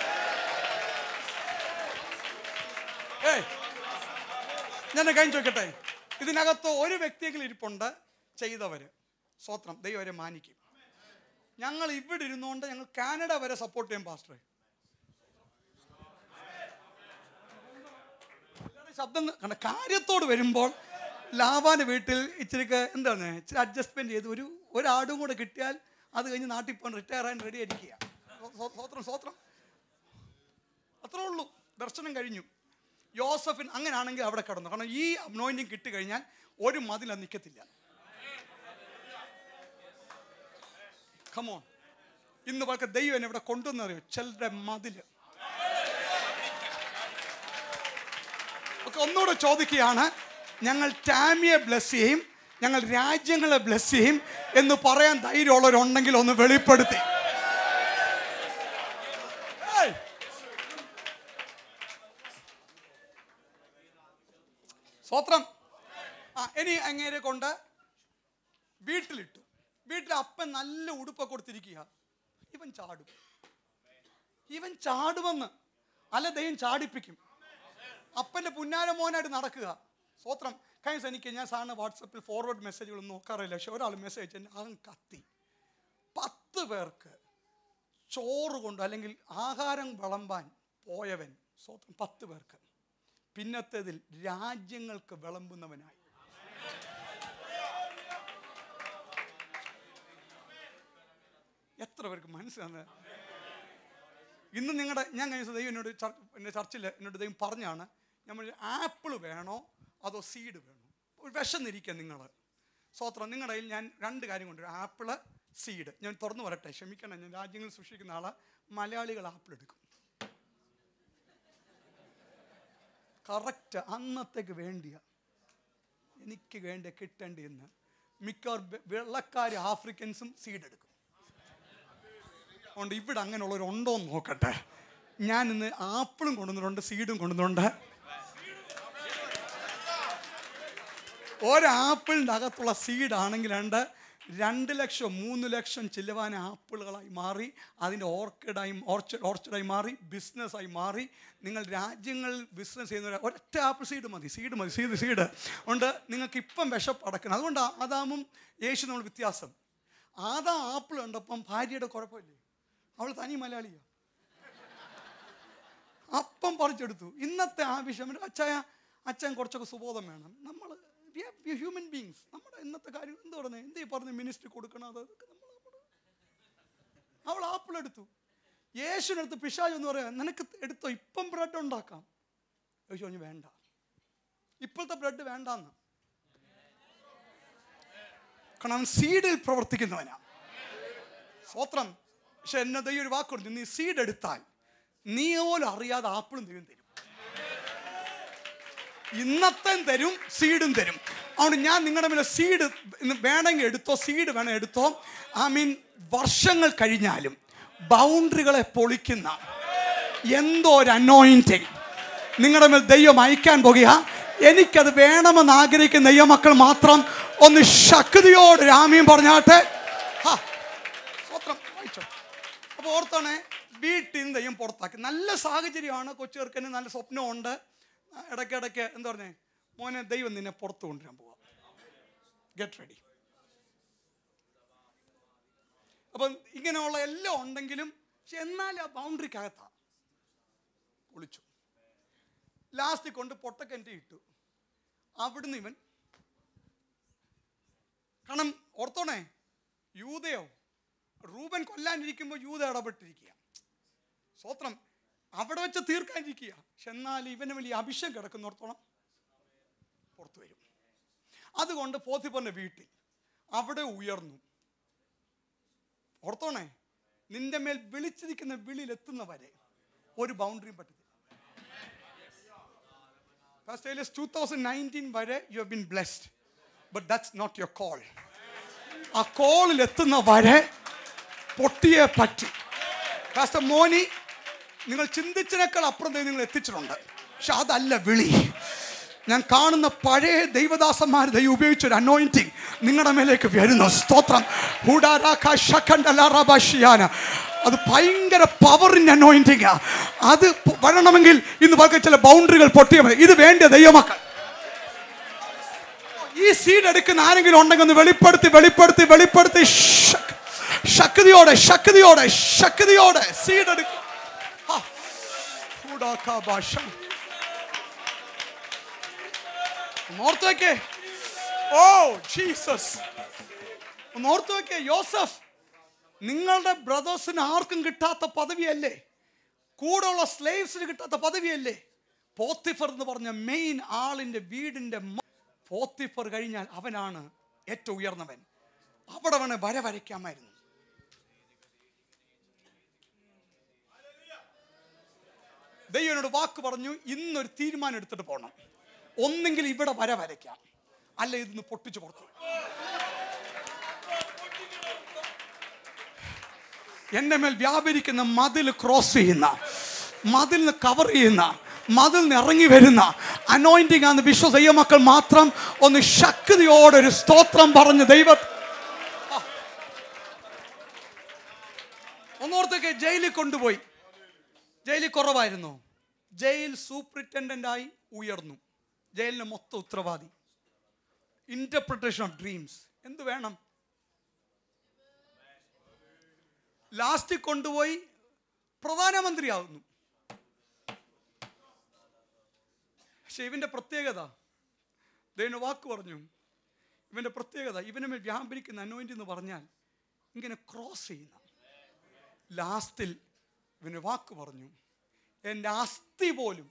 ഞാൻ കഴിഞ്ഞ് ചോദിക്കട്ടെ, ഇതിനകത്ത് ഒരു വ്യക്തിയെങ്കിലും ഇരിപ്പുണ്ട് ചെയ്തവര്. സ്വത്രം, ദൈവം അവരെ മാനിക്കും. ഞങ്ങൾ ഇവിടെ ഇരുന്നുകൊണ്ട് ഞങ്ങൾ കാനഡ വരെ സപ്പോർട്ട് ചെയ്യും പാസ്റ്ററെ. ശബ്ദം കണ്ട കാര്യത്തോട് വരുമ്പോൾ ലാബാന്റെ വീട്ടിൽ ഇച്ചിരിക്ക് എന്താണ് ഇച്ചിരി അഡ്ജസ്റ്റ്മെന്റ് ചെയ്ത് ഒരാടും കൂടെ കിട്ടിയാൽ അത് കഴിഞ്ഞ് നാട്ടിൽ പോകാൻ റിട്ടയർ ആകാൻ റെഡി ആയിരിക്കുക. സ്വത്രം, സ്വത്രം, അത്രേ ഉള്ളൂ. ദർശനം കഴിഞ്ഞു. യോസഫിന് അങ്ങനെയാണെങ്കിൽ അവിടെ കിടന്നു. കാരണം ഈ അനോയിന്റിങ് കിട്ടിക്കഴിഞ്ഞാൽ ഒരു മതിൽ നിൽക്കത്തില്ല. കമോൺ, ഇന്ന് പലക്കെ ദൈവം എന്നെ ഇവിടെ കൊണ്ടുവന്നറിയോ? ചിലരുടെ മതില് ഒക്കെ ഒന്നുകൂടെ ചോദിക്കുകയാണ്. ഞങ്ങൾ ടാമിയെ ബ്ലെസ് ചെയ്യും, ഞങ്ങൾ രാജ്യങ്ങളെ ബ്ലെസ് ചെയ്യും എന്ന് പറയാൻ ധൈര്യമുള്ളവരുണ്ടെങ്കിൽ ഒന്ന് വെളിപ്പെടുത്തി. സ്വത്രം. ഇനി അങ്ങേരെ കൊണ്ട് വീട്ടിലിട്ടു. വീട്ടിൽ അപ്പൻ നല്ല ഉടുപ്പൊക്കെ കൊടുത്തിരിക്കുക. ഇവൻ ചാടും, ഇവൻ ചാടുമെന്ന് അല്ല ദൈവം ചാടിപ്പിക്കും. അപ്പൻ്റെ പുന്നാര മോനായിട്ട് നടക്കുക. സ്വത്രം. കഴിഞ്ഞ എനിക്ക് ഞാൻ സാറിന് വാട്സപ്പിൽ ഫോർവേഡ് മെസ്സേജുകളൊന്നും നോക്കാറില്ല. പക്ഷെ ഒരാൾ മെസ്സേജ് അയച്ചു, അവൻ കത്തി 10 പേർക്ക് ചോറ് കൊണ്ട് അല്ലെങ്കിൽ ആഹാരം വിളമ്പാൻ പോയവൻ. സ്വത്രം, 10 പേർക്ക്. പിന്നത്തേതിൽ രാജ്യങ്ങൾക്ക് വിളമ്പുന്നവനായി. എത്ര പേർക്ക് മനസ്സിലാണ്? ഇന്ന് നിങ്ങളുടെ ഞാൻ കഴിഞ്ഞ ദൈവം എന്നോട് എൻ്റെ ചർച്ചിൽ എന്നോട് ദൈവം പറഞ്ഞാണ്, നമ്മൾ ആപ്പിൾ വേണോ അതോ സീഡ് വേണോ? ഒരു വിശന്നിരിക്കുക നിങ്ങൾ. സ്വത്രം, നിങ്ങളുടെ കയ്യിൽ ഞാൻ 2 കാര്യം കൊണ്ടുവരും, ആപ്പിള്, സീഡ്. ഞാൻ തുറന്നു പറയട്ടെ, ക്ഷമിക്കണം, ഞാൻ രാജ്യങ്ങളിൽ സൂക്ഷിക്കുന്ന ആള്. മലയാളികൾ ആപ്പിൾ എടുക്കും. കറക്റ്റ് അന്നത്തേക്ക് വേണ്ടിയ എനിക്ക് വേണ്ടി കിട്ടേണ്ടിയെന്ന് മിക്കവാറും വെള്ളക്കാർ ആഫ്രിക്കൻസും സീഡ് എടുക്കും. അതുകൊണ്ട് ഇവിടെ അങ്ങനെയുള്ളവരുണ്ടോ എന്ന് നോക്കട്ടെ. ഞാൻ ഇന്ന് ആപ്പിളും കൊണ്ടുവന്നിട്ടുണ്ട്, സീഡും കൊണ്ടുവന്നിട്ടുണ്ട്. ഒരാപ്പിളിൻ്റെ അകത്തുള്ള സീഡാണെങ്കിലുണ്ട് 2 ലക്ഷം 3 ലക്ഷം ചിലവാന ആപ്പിളുകളായി മാറി, അതിൻ്റെ ഓർച്ചിഡായി മാറി, ബിസിനസ്സായി മാറി. നിങ്ങൾ രാജ്യങ്ങളിൽ ബിസിനസ് ചെയ്യുന്ന ഒരൊറ്റ ആപ്പിൾ സീഡ് മതി ഉണ്ട്. നിങ്ങൾക്ക് ഇപ്പം വിശപ്പടക്കണം. അതുകൊണ്ട് ആദാമും യേശു നമ്മൾ വ്യത്യാസം. ആദാം ആപ്പിൾ കണ്ടപ്പം ഭാര്യയുടെ കുഴപ്പമില്ലേ, അവൾ തനി മലയാളിയാണ്, അപ്പം പറിച്ചെടുത്തു. ഇന്നത്തെ ആവശ്യം അച്ഛൻ കുറച്ചൊക്കെ സുബോധം വേണം. നമ്മൾ ഹ്യൂമൻ ബീങ്സ്, നമ്മുടെ ഇന്നത്തെ കാര്യം എന്ത് പറഞ്ഞ് മിനിസ്ട്രി കൊടുക്കണം, അതൊക്കെ അവൾ ആപ്പിൾ എടുത്തു. യേശുവിനടുത്ത് പിശാച് എന്ന് പറയാം, നിനക്ക് എടുത്തോ, ഇപ്പം ബ്രെഡ് ഉണ്ടാക്കാം. യേശു പറഞ്ഞു വേണ്ട, ഇപ്പോഴത്തെ ബ്രെഡ് വേണ്ടാന്ന്. കാരണം സീഡിൽ പ്രവർത്തിക്കുന്നവനാ. സ്വത്രം. പക്ഷെ എന്നെ ദൈവം ഒരു വാക്ക് കൊടുത്തു, നീ സീഡ് എടുത്താൽ നീ പോലും അറിയാതെ ആപ്പിളും ദൈവം തരും, ഇന്നത്തെ തരും, സീഡും തരും. അതുകൊണ്ട് ഞാൻ നിങ്ങളുടെ മേലെ സീഡ് വേണമെങ്കിൽ എടുത്തോ, സീഡ് വേണം എടുത്തോ. വർഷങ്ങൾ കഴിഞ്ഞാലും ബൗണ്ടറികളെ പൊളിക്കുന്ന എന്തോ ഒരു അനോയിന്റിങ് നിങ്ങളുടെ മേൽ ദൈവം അയക്കാൻ പോകുക. എനിക്കത് വേണമെന്ന് ആഗ്രഹിക്കുന്ന ദൈവമക്കൾ മാത്രം ഒന്ന് ശക്തിയോട് രാമ്യം പറഞ്ഞാട്ടെ. അപ്പോൾ ഓർത്താണേ, വീട്ടിൽ നിന്ന് ദൈവം പുറത്താക്കി. നല്ല സാഹചര്യമാണ്, കൊച്ചുചെറുക്കന് നല്ല സ്വപ്നമുണ്ട്. ഇടയ്ക്കിടയ്ക്ക് എന്താ പറഞ്ഞേ, മോനെ ദൈവം നിന്നെ പുറത്തു കൊണ്ടുവരാൻ പോവാം, ഗെറ്റ് റെഡി. അപ്പം ഇങ്ങനെയുള്ള എല്ലാം ഉണ്ടെങ്കിലും പക്ഷെ എന്നാലും ആ ബൗണ്ടറിക്കകത്താ പൊളിച്ചു. ലാസ്റ്റ് കൊണ്ട് പൊട്ടക്കിണറ്റി ഇട്ടു. അവിടുന്ന് ഇവൻ കാരണം ഓർത്തോണേ, യൂദയോ റൂബൻ കൊല്ലാനിരിക്കുമ്പോൾ യൂദ ഇടപെട്ടിരിക്കുക. സ്വത്രം അവിടെ വെച്ച് തീർക്കാനിരിക്കുക. പക്ഷെ എന്നാൽ ഇവന് വലിയ അഭിഷേകം കിടക്കുന്നോർത്തോളം പുറത്തു വരും. അതുകൊണ്ട് പോത്തിഫറിന്റെ വീട്ടിൽ അവിടെ ഉയർന്നു. ഓർത്തോണേ, നിന്റെ മേൽ വിളിച്ചിരിക്കുന്ന വിളിയിലെത്തുന്നവരെ ഒരു ബൗണ്ടറിയും പറ്റത്തില്ല. 2019 വരെ you have been blessed, but that's not your call. ആ കോളിൽ എത്തുന്ന വരെ പൊട്ടിയേ പറ്റി. പാസ്റ്റർ മോനി, നിങ്ങൾ ചിന്തിച്ചതിനേക്കാൾ അപ്പുറം നിങ്ങൾ എത്തിച്ചിട്ടുണ്ട്. പക്ഷെ അതല്ല വിളി. ഞാൻ കാണുന്ന പഴയ ദൈവദാസന്മാർ ദൈവം ഉപയോഗിച്ചൊരു അനോയിന്റിങ് നിങ്ങളുടെ മേലേക്ക് വരുന്നു. സ്തോത്രം. അത് ഭയങ്കര പവറിൻ്റെ അനോയിന്റിങ്. അത് വരണമെങ്കിൽ ഇന്ന് പലർക്കും ചില ബൗണ്ടറികൾ പൊട്ടിയാൽ മതി. ഇത് വേണ്ട ദൈവമക്കൾ. ഈ സീഡ് എടുക്കുന്ന ആരെങ്കിലും ഉണ്ടെങ്കിൽ ഒന്ന് വെളിപ്പെടുത്തി ശക്തിയോടെ സീഡ് എടുക്കും. ഓർത്തുവെക്കേ, ഓ ജീസസ്, ഓർത്തുവെക്കേ, യോസഫ് നിങ്ങളുടെ ബ്രദേഴ്സിന് ആർക്കും കിട്ടാത്ത പദവിയല്ലേ, കൂടെയുള്ള സ്ലേവ്സിന് കിട്ടാത്ത പദവിയല്ലേ. പോത്തിഫർ എന്ന് പറഞ്ഞ മെയിൻ ആളിന്റെ വീടിന്റെ പോത്തിഫർ കഴിഞ്ഞാൽ അവനാണ് ഏറ്റവും ഉയർന്നവൻ. അവിടെ വേണേ വരയ്ക്കാമായിരുന്നു. ദൈവനോട് വാക്ക് പറഞ്ഞു, ഇന്നൊരു തീരുമാനം എടുത്തിട്ട് പോകണം. ഒന്നെങ്കിൽ ഇവിടെ വരയ്ക്കാം, അല്ല ഇതൊന്ന് പൊട്ടിച്ചു പുറത്തു. എന്റെ മേൽ വ്യാപരിക്കുന്ന മതിൽ ക്രോസ് ചെയ്യുന്ന, മതിലിന് കവർ ചെയ്യുന്ന, മതിലിന് ഇറങ്ങി വരുന്ന അനോയിന്റിങ് ആണ് ദൈവ മക്കൾ മാത്രം ഒന്ന് ശക്തിയോടെ ഒരു സ്തോത്രം പറഞ്ഞ് ഒന്നോർത്തൊക്കെ ജയിലിൽ കൊണ്ടുപോയി. ജയിലിൽ കുറവായിരുന്നു, ജയിൽ സൂപ്രിറ്റൻഡൻ്റായി ഉയർന്നു. ജയിലിന് മൊത്തം ഉത്തരവാദി. Interpretation of dreams. എന്ത് വേണം? ലാസ്റ്റ് കൊണ്ടുപോയി പ്രധാനമന്ത്രിയാവുന്നു. പക്ഷെ ഇവന്റെ പ്രത്യേകത, ദൈവം വാക്ക് പറഞ്ഞു, ഇവന്റെ പ്രത്യേകത ഇവനെ മേൽ വ്യാപരിക്കുന്ന അനോയിന്റ് എന്ന് പറഞ്ഞാൽ ഇങ്ങനെ ക്രോസ് ചെയ്യുന്ന. ലാസ്റ്റിൽ ഇവന് വാക്ക് പറഞ്ഞു, എൻ്റെ അസ്ഥി പോലും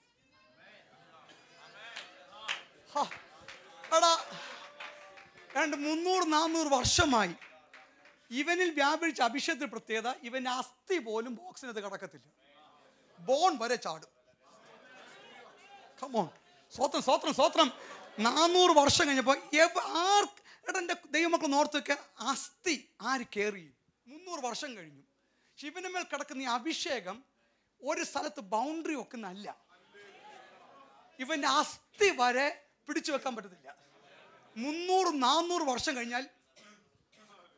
300-400 വർഷമായി ഇവനിൽ വ്യാപരിച്ച അഭിഷേകത്തിന്റെ പ്രത്യേകത, ഇവന്റെ അസ്ഥി പോലും ബോക്സിനകത്ത് കിടക്കത്തില്ല, ബോൺ വരെ ചാടും. കമോൺ, സ്വത്രം സ്വത്രം സ്വത്രം. 400 വർഷം കഴിഞ്ഞപ്പോൾ എൻ്റെ ദൈവമക്കൾ ഓർത്തൊക്കെ അസ്ഥി ആര് കയറി? 300 വർഷം കഴിഞ്ഞു. ശിവന് മേൽ കിടക്കുന്ന ഈ അഭിഷേകം ഒരു സ്ഥലത്ത് ബൗണ്ടറി വെക്കുന്നല്ല. ഇവന്റെ അസ്ഥി വരെ പിടിച്ചു വെക്കാൻ പറ്റത്തില്ല. 300-400 വർഷം കഴിഞ്ഞാൽ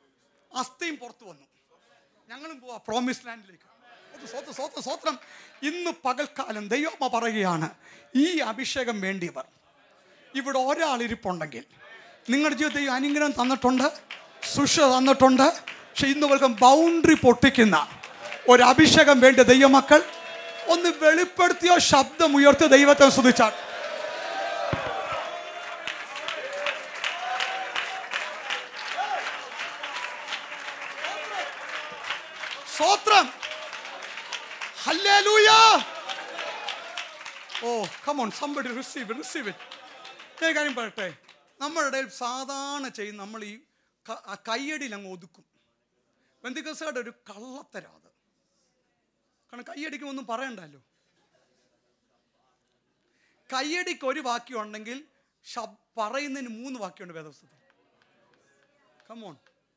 അസ്ഥിയും പുറത്തു വന്നു. ഞങ്ങളും പോവാ പ്രോമിസ് ലാൻഡിലേക്ക്. സ്വത്രം. ഇന്ന് പകൽക്കാലം ദൈവം പറയുകയാണ്, ഈ അഭിഷേകം വേണ്ടിയവർ ഇവിടെ ഒരാളിരിപ്പുണ്ടെങ്കിൽ നിങ്ങളുടെ ജീവിതത്തിൽ അനുഗ്രഹം തന്നിട്ടുണ്ട്, സുഷ തന്നിട്ടുണ്ട്. പക്ഷെ ഇന്ന് വൽക്കം ബൗണ്ടറി പൊട്ടിക്കുന്ന ഒരു അഭിഷേകം വേണ്ട ദൈവമക്കൾ ഒന്ന് വെളിപ്പെടുത്തിയോ ശബ്ദം ഉയർത്തിയോ ദൈവത്തെ സ്തുതിച്ചാൽ. സ്തോത്രം. Hallelujah. Oh come on somebody receive it. ഞാൻ കാര്യം പറയട്ടെ, നമ്മുടെ ഇടയിൽ സാധാരണ ചെയ്യും നമ്മൾ ഈ കയ്യടിയിൽ അങ്ങ് ഒതുക്കും. പെന്തിക്കോസ്തുകാരുടെ ഒരു കള്ളത്തരം അത്. കാരണം കയ്യടിക്കുമ്പോൾ ഒന്നും പറയണ്ടല്ലോ. കയ്യടിക്ക് ഒരു വാക്യം ഉണ്ടെങ്കിൽ പറയുന്നതിന് 3 വാക്യമുണ്ട് വേദപുസ്തകത്തിൽ. കമോൺ,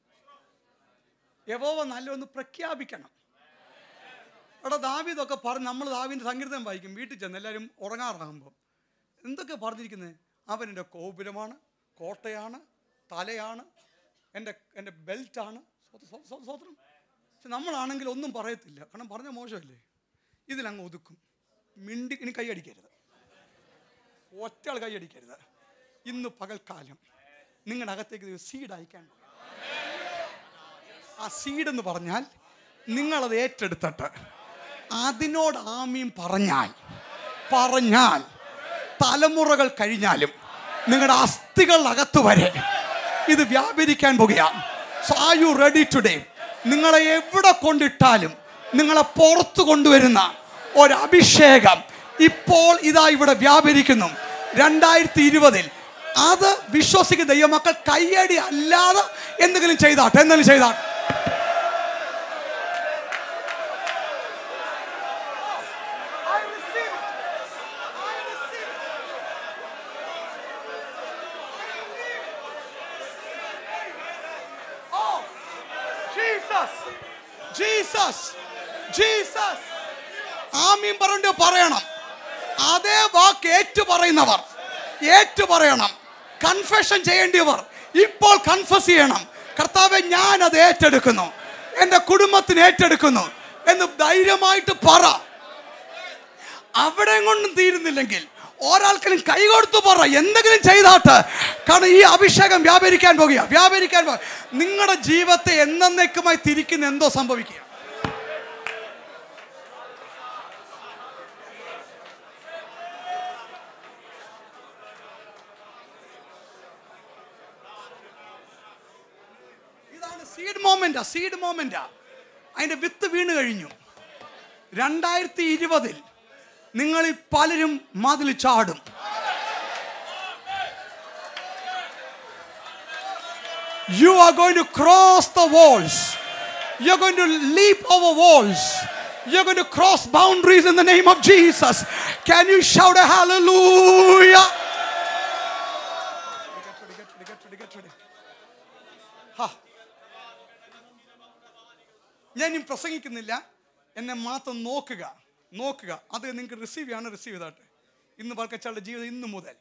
യഹോവ നല്ലൊന്ന് പ്രഖ്യാപിക്കണം. അവിടെ ദാവീദൊക്കെ പറഞ്ഞ്, നമ്മൾ ദാവീദിന്റെ സങ്കീർത്തനം വായിക്കും വീട്ടിൽ ചെന്ന് എല്ലാവരും ഉറങ്ങാറാകുമ്പോൾ. എന്തൊക്കെ പറഞ്ഞിരിക്കുന്നത്? അവൻ എൻ്റെ ഗോപുരമാണ്, കോട്ടയാണ്, തലയാണ്, എൻ്റെ ബെൽറ്റാണ്. സ്വതന്ത്രം. പക്ഷെ നമ്മളാണെങ്കിൽ ഒന്നും പറയത്തില്ല, കാരണം പറഞ്ഞ മോശമല്ലേ. ഇതിലങ്ങ് ഒതുക്കും. ഇനി കൈയടിക്കരുത്, ഒറ്റയാൾ കൈയടിക്കരുത്. ഇന്ന് പകൽക്കാലം നിങ്ങളുടെ അകത്തേക്ക് സീഡ് അയക്കാൻ. ആ സീഡ് എന്ന് പറഞ്ഞാൽ നിങ്ങളത് ഏറ്റെടുത്തിട്ട് അതിനോട് ആമീൻ പറഞ്ഞാൽ തലമുറകൾ കഴിഞ്ഞാലും നിങ്ങളുടെ അസ്ഥികളകത്ത് വരെ ഇത് വ്യാപരിക്കാൻ പോകുകയാണ്. So are you ready today? നിങ്ങളെ എവിടെ കൊണ്ടിട്ടാലും നിങ്ങളെ പുറത്തു കൊണ്ടുവരുന്ന ഒരു അഭിഷേകം ഇപ്പോൾ ഇതാ ഇവിടെ വ്യാപരിക്കുന്നു. 2020 അത് വിശ്വസിക്കുന്ന ദൈവമക്കൾ കയ്യടി അല്ലാതെ എന്തെങ്കിലും ചെയ്താട്ടെ. ജീസസ് ആമീൻ പറയണം. അതേ വാക്ക് ഏറ്റു പറയണം. കൺഫെഷൻ ചെയ്യേണ്ടിയവർ ഇപ്പോൾ കൺഫസ് ചെയ്യണം. കർത്താവേ, ഞാൻ അത് ഏറ്റെടുക്കുന്നു, എൻ്റെ കുടുംബത്തിന് ഏറ്റെടുക്കുന്നു എന്ന് ധൈര്യമായിട്ട് പറ. അവിടെ കൊണ്ടും തീരുന്നില്ലെങ്കിൽ ഒരാൾക്കും കൈ കൊടുത്തു പറ, എന്തെങ്കിലും ചെയ്താട്ട്. കാരണം ഈ അഭിഷേകം വ്യാപരിക്കാൻ പോകുക. നിങ്ങളുടെ ജീവിതത്തെ എന്നേക്കുമായി തിരിക്കുന്ന എന്തോ സംഭവിക്കുക. ഇതാണ് സീഡ് മോമെന്റാ. അതിന്റെ വിത്ത് വീണ് കഴിഞ്ഞു. 2020 നിങ്ങളിൽ പലരും മതിൽ ചാടും. You are going to cross the walls. You are going to leap over walls. You are going to cross boundaries in the name of Jesus. Can you shout a hallelujah? Get ready. ഞാൻ ഇനി പ്രസംഗിക്കുന്നില്ല, എന്നെ മാത്രം നോക്കുക. അത് നിങ്ങൾക്ക് receive ചെയ്താട്ടെ. ഇന്ന് വർക്കച്ചാളുടെ ജീവിതം ഇന്നു മുതൽ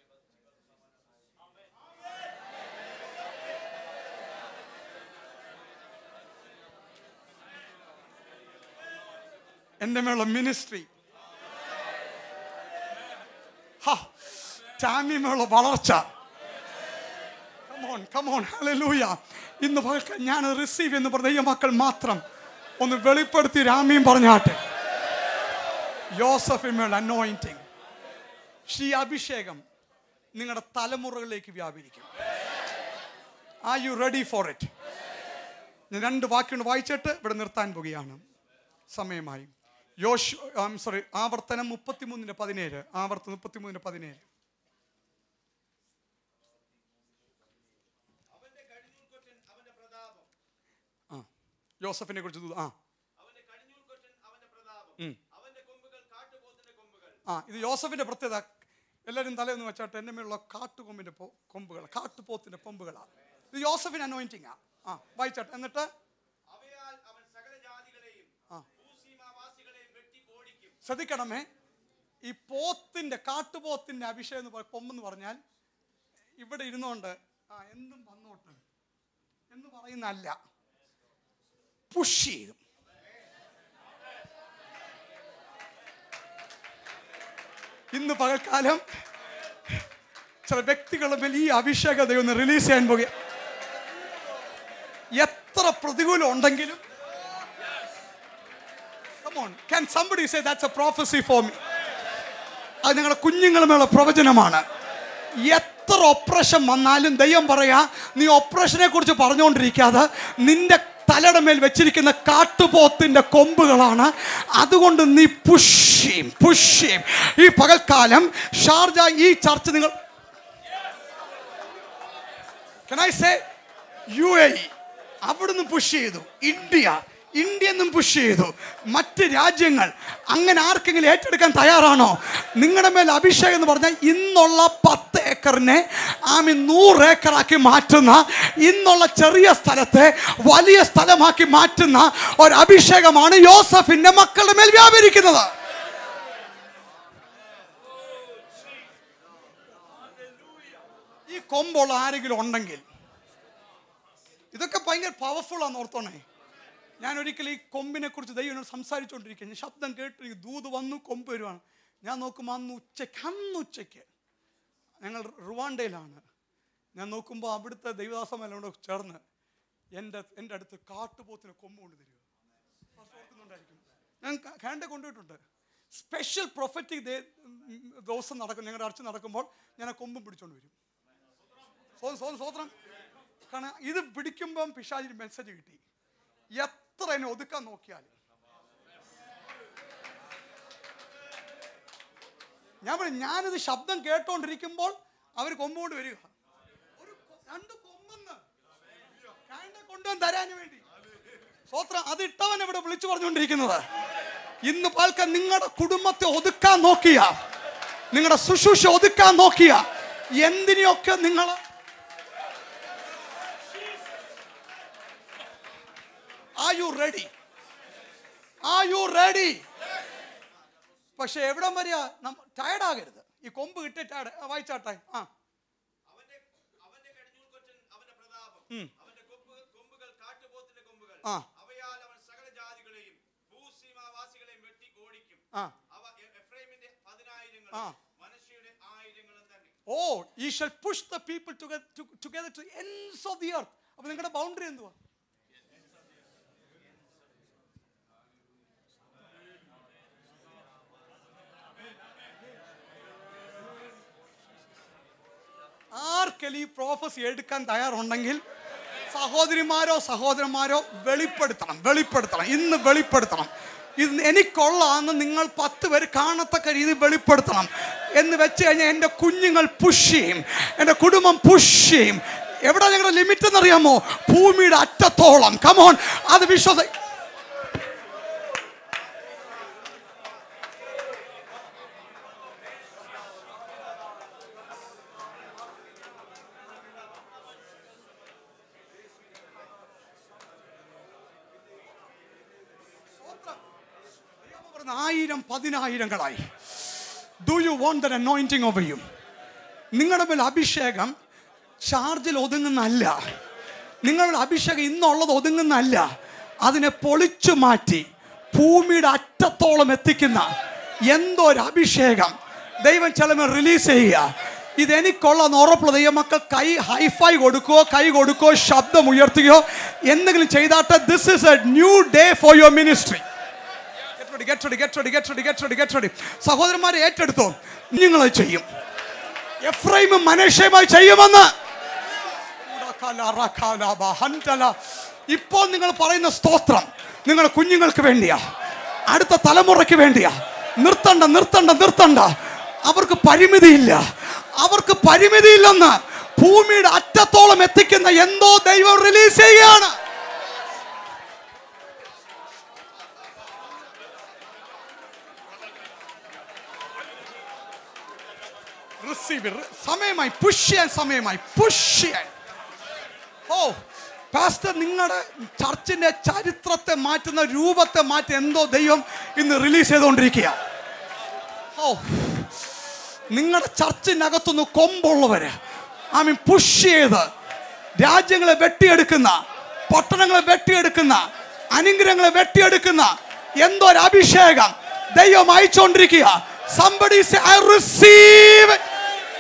എൻ്റെ മേലുള്ള മിനിസ്ട്രി, ടാമിമേലുള്ള വളർച്ച. Come on, hallelujah. ഇന്ന് പകൽ ഞാൻ റിസീവ് എന്ന് പറഞ്ഞ ഈ മക്കൾ മാത്രം ഒന്ന് വെളിപ്പെടുത്തി രാമീം പറഞ്ഞാട്ടെ. യോസഫിന്മേൽ അനോയിന്റിങ്, ഈ അഭിഷേകം നിങ്ങളുടെ തലമുറകളിലേക്ക് വ്യാപരിക്കും. Are you ready for it? ഞാൻ 2 വാക്യം വായിച്ചിട്ട് ഇവിടെ നിർത്താൻ പോകുകയാണ്, സമയമായി. ആവർത്തനം 33:17. ആവർത്തനം 33:17. യോസഫിനെ കുറിച്ച് ഇത് യോസഫിന്റെ പ്രത്യേകത. എല്ലാവരും തലേന്ന് വെച്ചാട്ട് എൻ്റെ മേലുള്ള കാട്ടുകൊമ്പിന്റെ കൊമ്പുകൾ, കാട്ടുപോത്തിന്റെ കൊമ്പുകളാണ്. ഇത് യോസഫിന് അനോയിന്റിംഗ്. വായിച്ചാട്ടെ. എന്നിട്ട് ശ്രദ്ധിക്കണമേ, ഈ കാട്ടുപോത്തിന്റെ അഭിഷേകം കൊമ്പെന്ന് പറഞ്ഞാൽ ഇവിടെ ഇരുന്നോണ്ട് എന്തും വന്നോട്ട് എന്ന് പറയുന്നല്ല. പുഷ് ചെയ്യും. ഇന്ന് പകൽക്കാലം ചില വ്യക്തികളുടെ മേൽ ഈ അഭിഷേക ദൈവം ഒന്ന് റിലീസ് ചെയ്യാൻ പോകുക. എത്ര പ്രതികൂലം ഉണ്ടെങ്കിലും, come on, can somebody say that's a prophecy for me? അത് നിങ്ങളുടെ കുഞ്ഞുങ്ങളുമേലുള്ള പ്രവചനമാണ്. എത്ര ഓപ്പറേഷൻ വന്നാലും ദൈവം പറയാ, നീ ഓപ്പറേഷനെ കുറിച്ച് പറഞ്ഞുകൊണ്ടിരിക്കാതെ നിന്റെ തലയുടെ മേൽ വെച്ചിരിക്കുന്ന കാട്ടുപോത്തിന്റെ കൊമ്പുകളാണ്. അതുകൊണ്ട് നീ പുഷ് ചെയ്യും. ഈ പകൽക്കാലം ഷാർജ ഈ ചർച്ച് നിങ്ങൾ can I say UAE അവിടുന്ന് പുഷ് ചെയ്തു, ഇന്ത്യന്നും പുഷ് ചെയ്തു, മറ്റ് രാജ്യങ്ങൾ. അങ്ങനെ ആർക്കെങ്കിലും ഏറ്റെടുക്കാൻ തയ്യാറാണോ? നിങ്ങളുടെ മേൽ അഭിഷേകം എന്ന് പറഞ്ഞാൽ ഇന്നുള്ള 10 ഏക്കറിനെ 100 ഏക്കറാക്കി മാറ്റുന്ന, ഇന്നുള്ള ചെറിയ സ്ഥലത്തെ വലിയ സ്ഥലമാക്കി മാറ്റുന്ന ഒരു അഭിഷേകമാണ് യോസഫിന്റെ മക്കളുടെ മേൽ വ്യാപരിക്കുന്നത്. ഈ കൊമ്പുള്ള ആരെങ്കിലും ഉണ്ടെങ്കിൽ ഇതൊക്കെ ഭയങ്കര പവർഫുൾ ആണെന്ന് ഓർത്തോണേ. ഞാൻ ഒരിക്കലും ഈ കൊമ്പിനെ കുറിച്ച് ദൈവം സംസാരിച്ചുകൊണ്ടിരിക്കുകയാണ്. ശബ്ദം കേട്ട് ദൂത് വന്നു, കൊമ്പ് വരുവാണ്. ഞാൻ നോക്കുമ്പോൾ അന്ന് ഉച്ചയ്ക്ക് ഞങ്ങൾ റുവാണ്ടയിലാണ്. ഞാൻ നോക്കുമ്പോൾ അവിടുത്തെ ദൈവദാസന്മാരോട് ചേർന്ന് എൻ്റെ അടുത്ത് കാട്ടുപോത്തിന് കൊമ്പ് കൊണ്ട് തരിക. ഞാൻ കാണ്ട കൊണ്ടുപോയിട്ടുണ്ട്. സ്പെഷ്യൽ പ്രൊഫറ്റിക് ദിവസം നടക്കും, ഞങ്ങളുടെ അർച്ച നടക്കുമ്പോൾ ഞാൻ ആ കൊമ്പും പിടിച്ചോണ്ട് വരും. സ്വോത്രം. കാരണം ഇത് പിടിക്കുമ്പം പിശാചിന് മെസ്സേജ് കിട്ടി. എത്ര എന്നെ ഒതുക്കാൻ നോക്കിയാലും ഞാനിത് ശബ്ദം കേട്ടോണ്ടിരിക്കുമ്പോൾ അവർ കൊമ്പുകൊണ്ട് വരിക. ഒരു 2 കൊമ്പെന്ന് കൊണ്ടുവന്ന് തരാൻ വേണ്ടി. സ്വോത്രം. അത് ഇട്ടവൻ ഇവിടെ വിളിച്ചു പറഞ്ഞുകൊണ്ടിരിക്കുന്നത്. ഇന്ന് പാൽക്കാൻ നിങ്ങളുടെ കുടുംബത്തെ ഒതുക്കാൻ നോക്കിയ, നിങ്ങളുടെ ശുശ്രൂഷ ഒതുക്കാൻ നോക്കിയ എന്തിനെയൊക്കെ നിങ്ങൾ Are you ready? പക്ഷെ എവിടം വരിക? ടയർഡ് ആകരുത്. ഈ കൊമ്പ് കിട്ടി ടയർഡ് വായിച്ചാട്ടെ. Oh, ye shall push the people together to the ends of the earth. അപ്പൊ നിങ്ങളുടെ ബൗണ്ടറി എന്തുവാ? ആർക്കെങ്കിലും ഈ പ്രോഫസി എടുക്കാൻ തയ്യാറുണ്ടെങ്കിൽ സഹോദരന്മാരോ വെളിപ്പെടുത്തണം. ഇന്ന് വെളിപ്പെടുത്തണം. ഇത് എനിക്കുള്ളതെന്ന് നിങ്ങൾ 10 പേര് കാണത്തക്ക രീതി വെളിപ്പെടുത്തണം എന്ന് വെച്ച് കഴിഞ്ഞാൽ എൻ്റെ കുഞ്ഞുങ്ങൾ പുഷ് ചെയ്യും, എൻ്റെ കുടുംബം പുഷ് ചെയ്യും. എവിടെ ഞങ്ങളുടെ ലിമിറ്റ് എന്നറിയാമോ? ഭൂമിയുടെ അറ്റത്തോളം. കമോൺ, അത് ആയിരം പതിനായിരങ്ങളായി. Do you want that anointing over you? നിങ്ങളുടെ മേൽ അഭിഷേകം ചാർജിൽ ഒതുങ്ങുന്നല്ല. നിങ്ങളുടെ അഭിഷേകം ഇന്നുള്ളത് ഒതുങ്ങുന്നല്ല. അതിനെ പൊളിച്ചു മാറ്റി ഭൂമിയുടെ അറ്റത്തോളം എത്തിക്കുന്ന എന്തോ ഒരു അഭിഷേകം ദൈവം ചിലപ്പോൾ റിലീസ് ചെയ്യുക. ഇതെനിക്കുള്ളതെന്ന് ഉറപ്പുള്ള ദൈവമക്കൾ ഹൈഫൈ കൊടുക്കുകയോ ശബ്ദം ഉയർത്തുകയോ എന്തെങ്കിലും ചെയ്താട്ടെ. This is a new day for your ministry. Get ready. സഹോദരന്മാരെ ഏറ്റെടുത്തോ, നിങ്ങൾ ചെയ്യും. എഫ്രൈമും മനശ്ശെയുമായി ചെയ്യുമെന്ന് ഇപ്പോൾ നിങ്ങൾ പറയുന്ന സ്തോത്രം നിങ്ങളുടെ കുഞ്ഞുങ്ങൾക്ക് വേണ്ടിയാ, അടുത്ത തലമുറയ്ക്ക് വേണ്ടിയാ. നിർത്തണ്ട. അവർക്ക് പരിമിതിയില്ലെന്ന് ഭൂമിയുടെ അറ്റത്തോളം എത്തിക്കുന്ന എന്തോ ദൈവം റിലീസ് ചെയ്യുകയാണ്. സമയമായി പുഷ് ചെയ്യാൻ. പാസ്റ്റർ, നിങ്ങളുടെ ചർച്ചിന്റെ ചരിത്രത്തെ മാറ്റുന്ന, രൂപത്തെ മാറ്റി എന്തോ ദൈവം ഇന്ന് റിലീസ് ചെയ്തുകൊണ്ടിരിക്കുക. നിങ്ങളുടെ ചർച്ചിനകത്തുനിന്ന് കൊമ്പുള്ളവര് പുഷ് ചെയ്ത് രാജ്യങ്ങളെ വെട്ടിയെടുക്കുന്ന, പട്ടണങ്ങളെ വെട്ടിയെടുക്കുന്ന, അനുഗ്രഹങ്ങളെ വെട്ടിയെടുക്കുന്ന എന്തോ ഒരു അഭിഷേകം ദൈവം അയച്ചുകൊണ്ടിരിക്കുക. Somebody say, I receive it.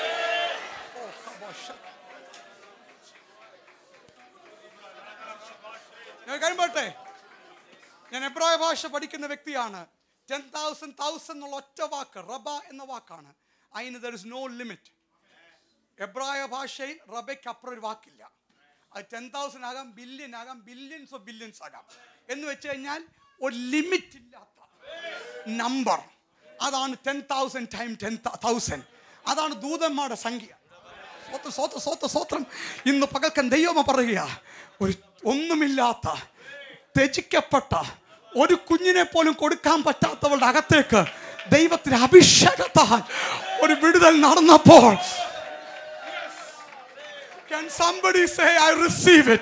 ഞാൻ എബ്രായ ഭാഷ പഠിക്കുന്ന വ്യക്തിയാണ്. 10,000 എന്നുള്ള ഒറ്റ വാക്ക് റബ എന്ന വാക്കാണ്. അതിന് there is no limit. എബ്രായ ഭാഷയിൽ റബയ്ക്ക് അപ്പുറം ഒരു വാക്കില്ല. അത് 10,000 ആകാം, ബില്യൺ ആകാം, ബില്യൺസ് ഓഫ് ബില്യൺസ് ആകാം. എന്ന് വെച്ച് കഴിഞ്ഞാൽ ഒരു ലിമിറ്റ് ഇല്ലാത്ത നമ്പർ. അതാണ് 10,000 times 10,000. അതാണ് ദൂതന്മാരുടെ സംഖ്യ. സ്വത്രം ഇന്ന് പകൽക്കൻ ദൈവം പറയുക, ഒരു ഒന്നുമില്ലാത്ത ത്യജിക്കപ്പെട്ട ഒരു കുഞ്ഞിനെ പോലും കൊടുക്കാൻ പറ്റാത്തവളുടെ അകത്തേക്ക് ദൈവത്തിന്റെ അഭിഷേകത്താൽ ഒരു വിടുതൽ നടന്നപ്പോൾ, can somebody say I receive it?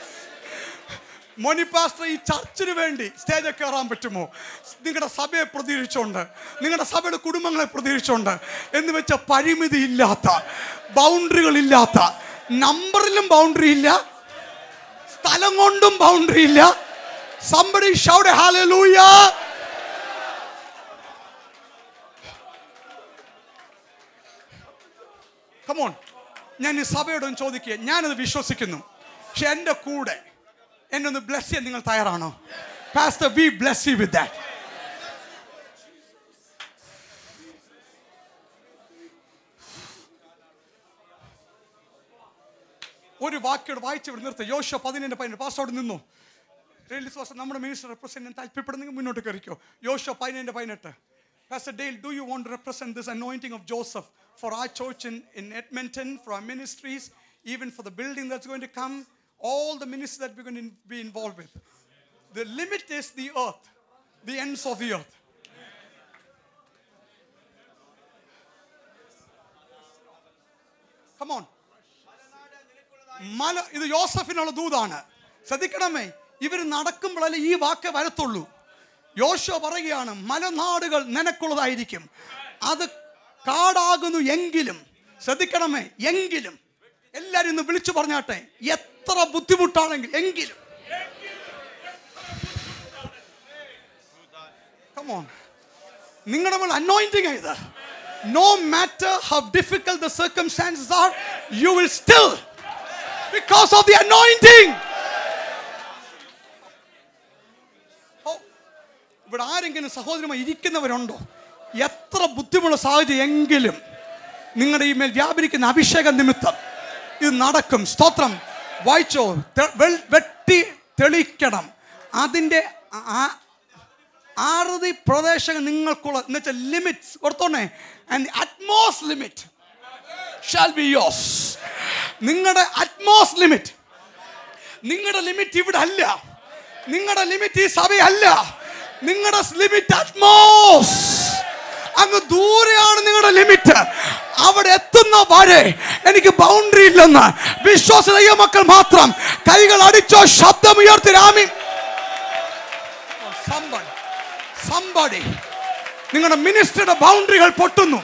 Moni pastor, ഈ ചർച്ചിന് വേണ്ടി സ്റ്റേജിൽ കയറാൻ പറ്റുമോ? നിങ്ങളുടെ സഭയെ പ്രതികരിച്ചുകൊണ്ട്, നിങ്ങളുടെ സഭയുടെ കുടുംബങ്ങളെ പ്രതികരിച്ചുകൊണ്ട് എന്ന് വെച്ച പരിമിതി ഇല്ലാത്ത, ബൗണ്ടറികൾ ഇല്ലാത്ത, നമ്പറിലും ബൗണ്ടറി ഇല്ല, സ്ഥലം കൊണ്ടും ബൗണ്ടറി ഇല്ല. Somebody shout a hallelujah. Come on. ഞാൻ ഈ സഭയോടും ചോദിക്കുക, ഞാനത് വിശ്വസിക്കുന്നു. പക്ഷെ എൻ്റെ കൂടെ എന്നെ ഒന്ന് ബ്ലെസ് ചെയ്യാൻ നിങ്ങൾ തയ്യാറാണോ? Pastor, we bless you with that. ഒരു വാക്യോട് വായിച്ച് ഇവിടെ നിർത്തുക. യോശുവ 17:18. പാസ്റ്റോട് നിന്നു. നമ്മുടെ മിനിസ്റ്റർ റെപ്രസെന്റ് ചെയ്യാൻ താല്പര്യപ്പെടുന്നെങ്കിൽ മുന്നോട്ട് കയറിക്കോ. യോശുവ 17:18. Pastor Dale, do you want to represent this anointing of Joseph for our church in Edmonton, for our ministries, even for the building that's going to come, all the ministries that we're going to be involved with? The limit is the earth, the ends of the earth. Come on. മല, ഇത് യോസഫിനുള്ള ദൂതാണ്. ശ്രദ്ധിക്കണമേ, ഇവർ നടക്കുമ്പോഴല്ലേ ഈ വാക്ക് വരത്തുള്ളൂ. യോശുവ പറയുകയാണ്, മലനാടുകൾ നിനക്കുള്ളതായിരിക്കും, അത് കാടാകുന്നു എങ്കിലും. ശ്രദ്ധിക്കണമേ, എങ്കിലും. എല്ലാവരും ഇന്ന് വിളിച്ചു പറഞ്ഞാട്ടെ, എത്ര ബുദ്ധിമുട്ടാണെങ്കിൽ എങ്കിലും. Come on. നിങ്ങളുടെ മേൽ അനോയിന്റിംഗ് ഇത്. No matter how difficult the circumstances are, you will still, because of the anointing. ഇവിടെ ആരെങ്കിലും സഹോദരമായി ഇരിക്കുന്നവരുണ്ടോ? എത്ര ബുദ്ധിമുട്ടുള്ള സാഹചര്യം എങ്കിലും നിങ്ങളുടെ ഈ മേൽ വ്യാപരിക്കുന്ന അഭിഷേക നിമിത്തം ഇത് നടക്കും. സ്തോത്രം. വായിച്ചോ, വെട്ടി തെളിക്കണം. അതിൻ്റെ ആറുതി പ്രദേശങ്ങൾ നിങ്ങൾക്കുള്ള എന്ന് വെച്ചാൽ ലിമിറ്റ്സ് ഓർത്തോണേ. And the utmost limit shall be yours. നിങ്ങളുടെ അറ്റ്മോസ്റ്റ് ലിമിറ്റ്, നിങ്ങളുടെ ലിമിറ്റ് ഇവിടെ അല്ല, നിങ്ങളുടെ ലിമിറ്റ് ഈ സഭയല്ല, നിങ്ങളുടെ ലിമിറ്റ് അറ്റ്മോസ്. അങ്ങ് ദൂരെയാണ് നിങ്ങളുടെ ലിമിറ്റ്. അവിടെ എത്തുന്ന വരെ എനിക്ക് ബൗണ്ടറി ഇല്ലെന്ന് വിശ്വാസ മക്കൾ മാത്രം കൈകൾ അടിച്ചോ, ശബ്ദമുയർത്തി ആമീൻ. Somebody, നിങ്ങളുടെ മിനിസ്ട്രിയുടെ ബൗണ്ടറികൾ പൊട്ടുന്നു.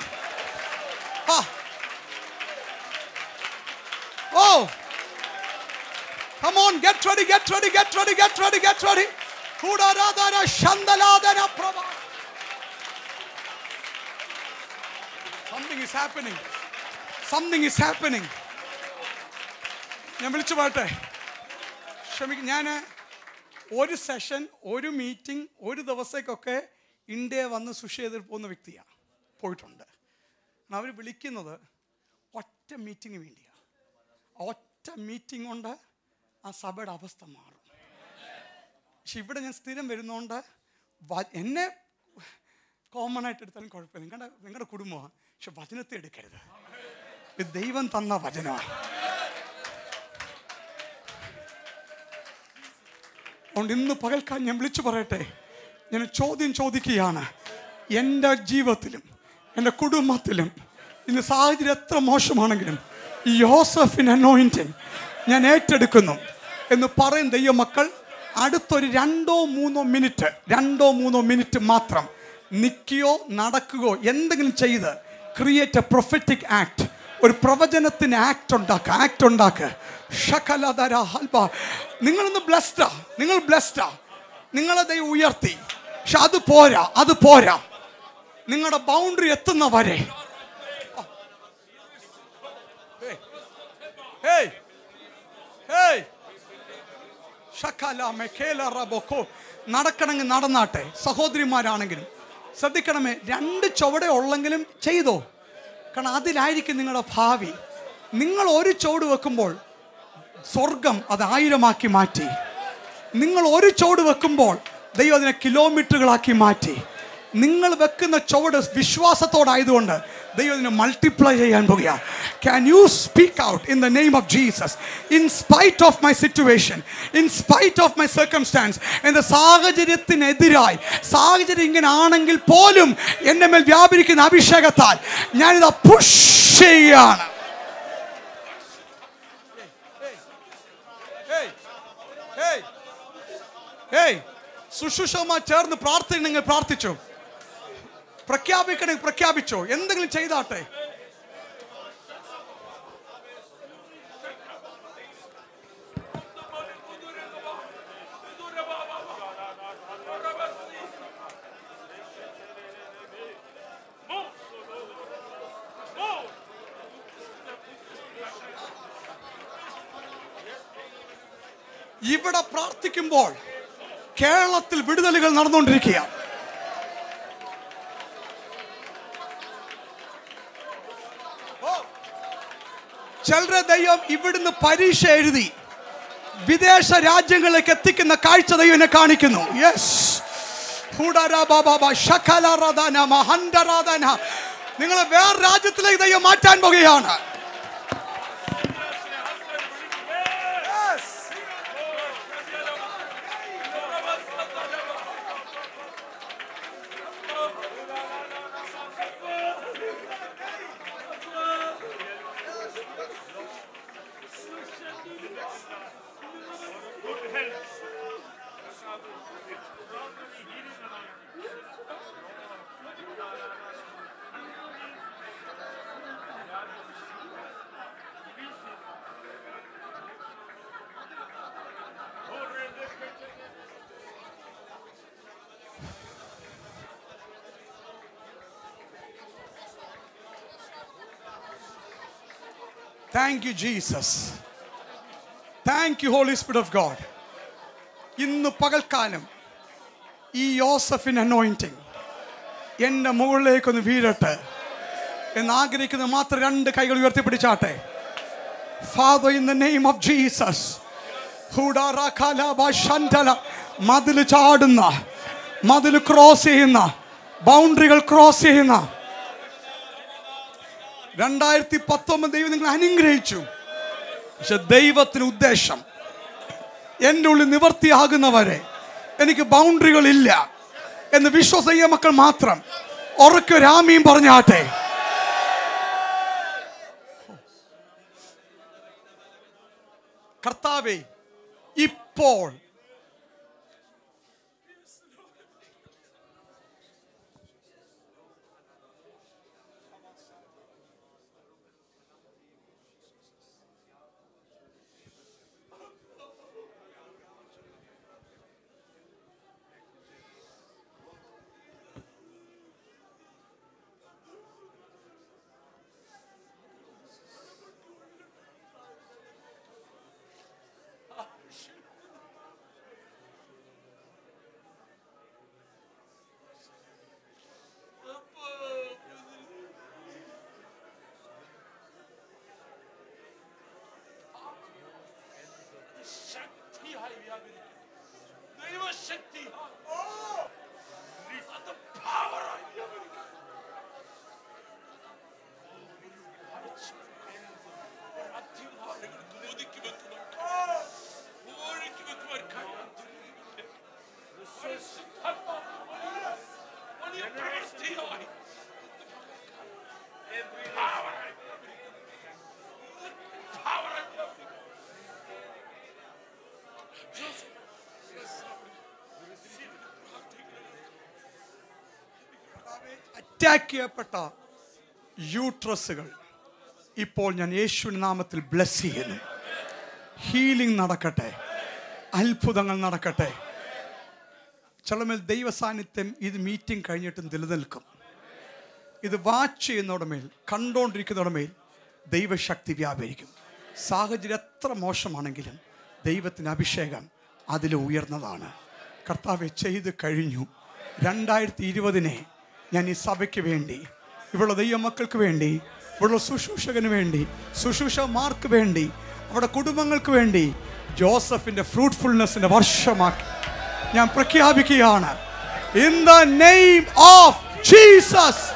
Oh, come on, get ready, get ready, get ready, get ready, get ready. Kudaradara shandaladana prabha. Something is happening. Something is happening. ഞാൻ വിളിച്ചു പാട്ടെ, ക്ഷമിക്കും. ഞാൻ ഒരു സെഷൻ, ഒരു മീറ്റിംഗ്, ഒരു ദിവസത്തേക്കൊക്കെ ഇന്ത്യയിൽ വന്ന് സുഷേതിൽ പോകുന്ന വ്യക്തിയാണ്, പോയിട്ടുണ്ട്. അവർ വിളിക്കുന്നത് ഒറ്റ മീറ്റിങ്ങിന് വേണ്ടിയാണ്. ഒറ്റ മീറ്റിംഗ് കൊണ്ട് ആ സഭയുടെ അവസ്ഥ മാറും. പക്ഷെ ഇവിടെ ഞാൻ സ്ഥിരം വരുന്നതുകൊണ്ട് എന്നെ കോമൺ ആയിട്ട് എടുത്താലും കുഴപ്പമില്ല. നിങ്ങളുടെ കുടുംബമാണ്, പക്ഷെ വചനത്തെ എടുക്കരുത്. ഇത് ദൈവം തന്ന വചനമാണ്. അതുകൊണ്ട് ഇന്ന് പകൽക്കാൻ ഞാൻ വിളിച്ചു പറയട്ടെ, ഞാൻ ചോദ്യം ചോദിക്കുകയാണ്. എൻ്റെ ജീവിതത്തിലും എൻ്റെ കുടുംബത്തിലും ഇന്ന് സാഹചര്യം എത്ര മോശമാണെങ്കിലും ഈ യോസഫിൻ അനോയിന്റിംഗ് ഞാൻ ഏറ്റെടുക്കുന്നു എന്ന് പറയും ദൈവമക്കൾ. അടുത്തൊരു 2-3 മിനിറ്റ് മാത്രം നിൽക്കുകയോ നടക്കുകയോ എന്തെങ്കിലും ചെയ്ത് ക്രിയേറ്റ് എ പ്രൊഫറ്റിക് ആക്ട്, ഒരു പ്രവചനത്തിന് ആക്ട് ഉണ്ടാക്കുക. നിങ്ങളൊന്ന് ബ്ലെസ്ഡാ, നിങ്ങൾ ബ്ലെസ്ഡാ. നിങ്ങളെ ദൈവം ഉയർത്തി. പക്ഷെ അത് പോരാ, അത് പോരാ. നിങ്ങളുടെ ബൗണ്ടറി എത്തുന്ന വരെ നടക്കണമെങ്കിൽ നടന്നാട്ടെ. സഹോദരിമാരാണെങ്കിലും ശ്രദ്ധിക്കണമേ, 2 ചുവടെ ഉള്ളെങ്കിലും ചെയ്തോ. കാരണം അതിലായിരിക്കും നിങ്ങളുടെ ഭാവി. നിങ്ങൾ ഒരു ചുവട് വെക്കുമ്പോൾ സ്വർഗം അത് 1000 മാറ്റി. നിങ്ങൾ ഒരു ചുവട് വെക്കുമ്പോൾ ദൈവം അതിനെ കിലോമീറ്ററുകളാക്കി മാറ്റി. നിങ്ങൾ വെക്കുന്ന ചുവട് വിശ്വാസത്തോടായതുകൊണ്ട് ദൈവം ഇതിനെ മൾട്ടിപ്ലൈ ചെയ്യാൻ പോകുക. Can you speak out in the name of Jesus? In spite of my situation, in spite of my circumstance, എൻ്റെ സാഹചര്യത്തിനെതിരായി, സാഹചര്യം ഇങ്ങനെ ആണെങ്കിൽ പോലും എൻ്റെ മേൽ വ്യാപരിക്കുന്ന അഭിഷേകത്താൽ ഞാനിത് പുഷ് ചെയ്യാണ്. ശുശ്രൂഷകന്മാർ ചേർന്ന് പ്രാർത്ഥിക്കണമെങ്കിൽ പ്രാർത്ഥിച്ചോ, പ്രഖ്യാപിക്കണമെങ്കിൽ പ്രഖ്യാപിച്ചോ, എന്തെങ്കിലും ചെയ്താട്ടെ. ഇവിടെ പ്രാർത്ഥിക്കുമ്പോൾ കേരളത്തിൽ വിടുതലുകൾ നടന്നുകൊണ്ടിരിക്കുക. ചിലരെ ദൈവം ഇവിടുന്ന് പരീക്ഷ എഴുതി വിദേശ രാജ്യങ്ങളിലേക്ക് എത്തിക്കുന്ന കാഴ്ച ദൈവം എന്നെ കാണിക്കുന്നു. യെസ്, നിങ്ങളെ വേറെ രാജ്യത്തിലേക്ക് ദൈവം മാറ്റാൻ പോകുകയാണ്. Thank you, Jesus. Thank you, Holy Spirit of God. ഇന്ന് പകൽക്കാലം ഈ യോസഫിൻ അനോയിന്റിങ് എൻ്റെ മുകളിലേക്കൊന്ന് വീഴട്ടെ എന്ന് ആഗ്രഹിക്കുന്നത് മാത്രം 2 കൈകൾ ഉയർത്തിപ്പിടിച്ചാട്ടെ. Father, in the name of Jesus, മതിൽ ചാടുന്ന, മതിൽ ക്രോസ് ചെയ്യുന്ന, ബൗണ്ടറികൾ ക്രോസ് ചെയ്യുന്ന 2019 ദൈവം നിങ്ങൾ അനുഗ്രഹിച്ചു. പക്ഷെ ദൈവത്തിന് ഉദ്ദേശം എൻ്റെ ഉള്ളിൽ നിവർത്തിയാകുന്നവരെ എനിക്ക് ബൗണ്ടറികളില്ല എന്ന് വിശ്വസിച്ച മക്കൾ മാത്രം ഉറക്കെ രാമിയും പറഞ്ഞാട്ടെ. കർത്താവേ, ഇപ്പോൾ അറ്റാക്ക് ചെയ്യപ്പെട്ട യൂട്രസുകൾ ഇപ്പോൾ ഞാൻ യേശുവിന്റെ നാമത്തിൽ ബ്ലെസ് ചെയ്യുന്നു. ഹീലിംഗ് നടക്കട്ടെ, അത്ഭുതങ്ങൾ നടക്കട്ടെ. ചിലമേൽ ദൈവ സാന്നിധ്യം ഇത് മീറ്റിംഗ് കഴിഞ്ഞിട്ടും നിലനിൽക്കും. ഇത് വാച്ച് ചെയ്യുന്നവരുടെ മേൽ, കണ്ടുകൊണ്ടിരിക്കുന്നവരുടെ മേൽ ദൈവശക്തി വ്യാപരിക്കും. സാഹചര്യം എത്ര മോശമാണെങ്കിലും ദൈവത്തിൻ്റെ അഭിഷേകം അതിൽ ഉയർന്നതാണ്. കർത്താവെ ചെയ്ത് കഴിഞ്ഞു. 2020 ഞാൻ ഈ സഭയ്ക്ക് വേണ്ടി, ഇവിടുള്ള ദൈവമക്കൾക്ക് വേണ്ടി, ഇവിടുള്ള ശുശ്രൂഷകന് വേണ്ടി, ശുശ്രൂഷമാർക്ക് വേണ്ടി, അവരുടെ കുടുംബങ്ങൾക്ക് വേണ്ടി ജോസഫിൻ്റെ ഫ്രൂട്ട്ഫുൾനെസ്സിൻ്റെ വർഷമാക്കി ഞാൻ പ്രഖ്യാപിക്കുകയാണ്. In the name of Jesus.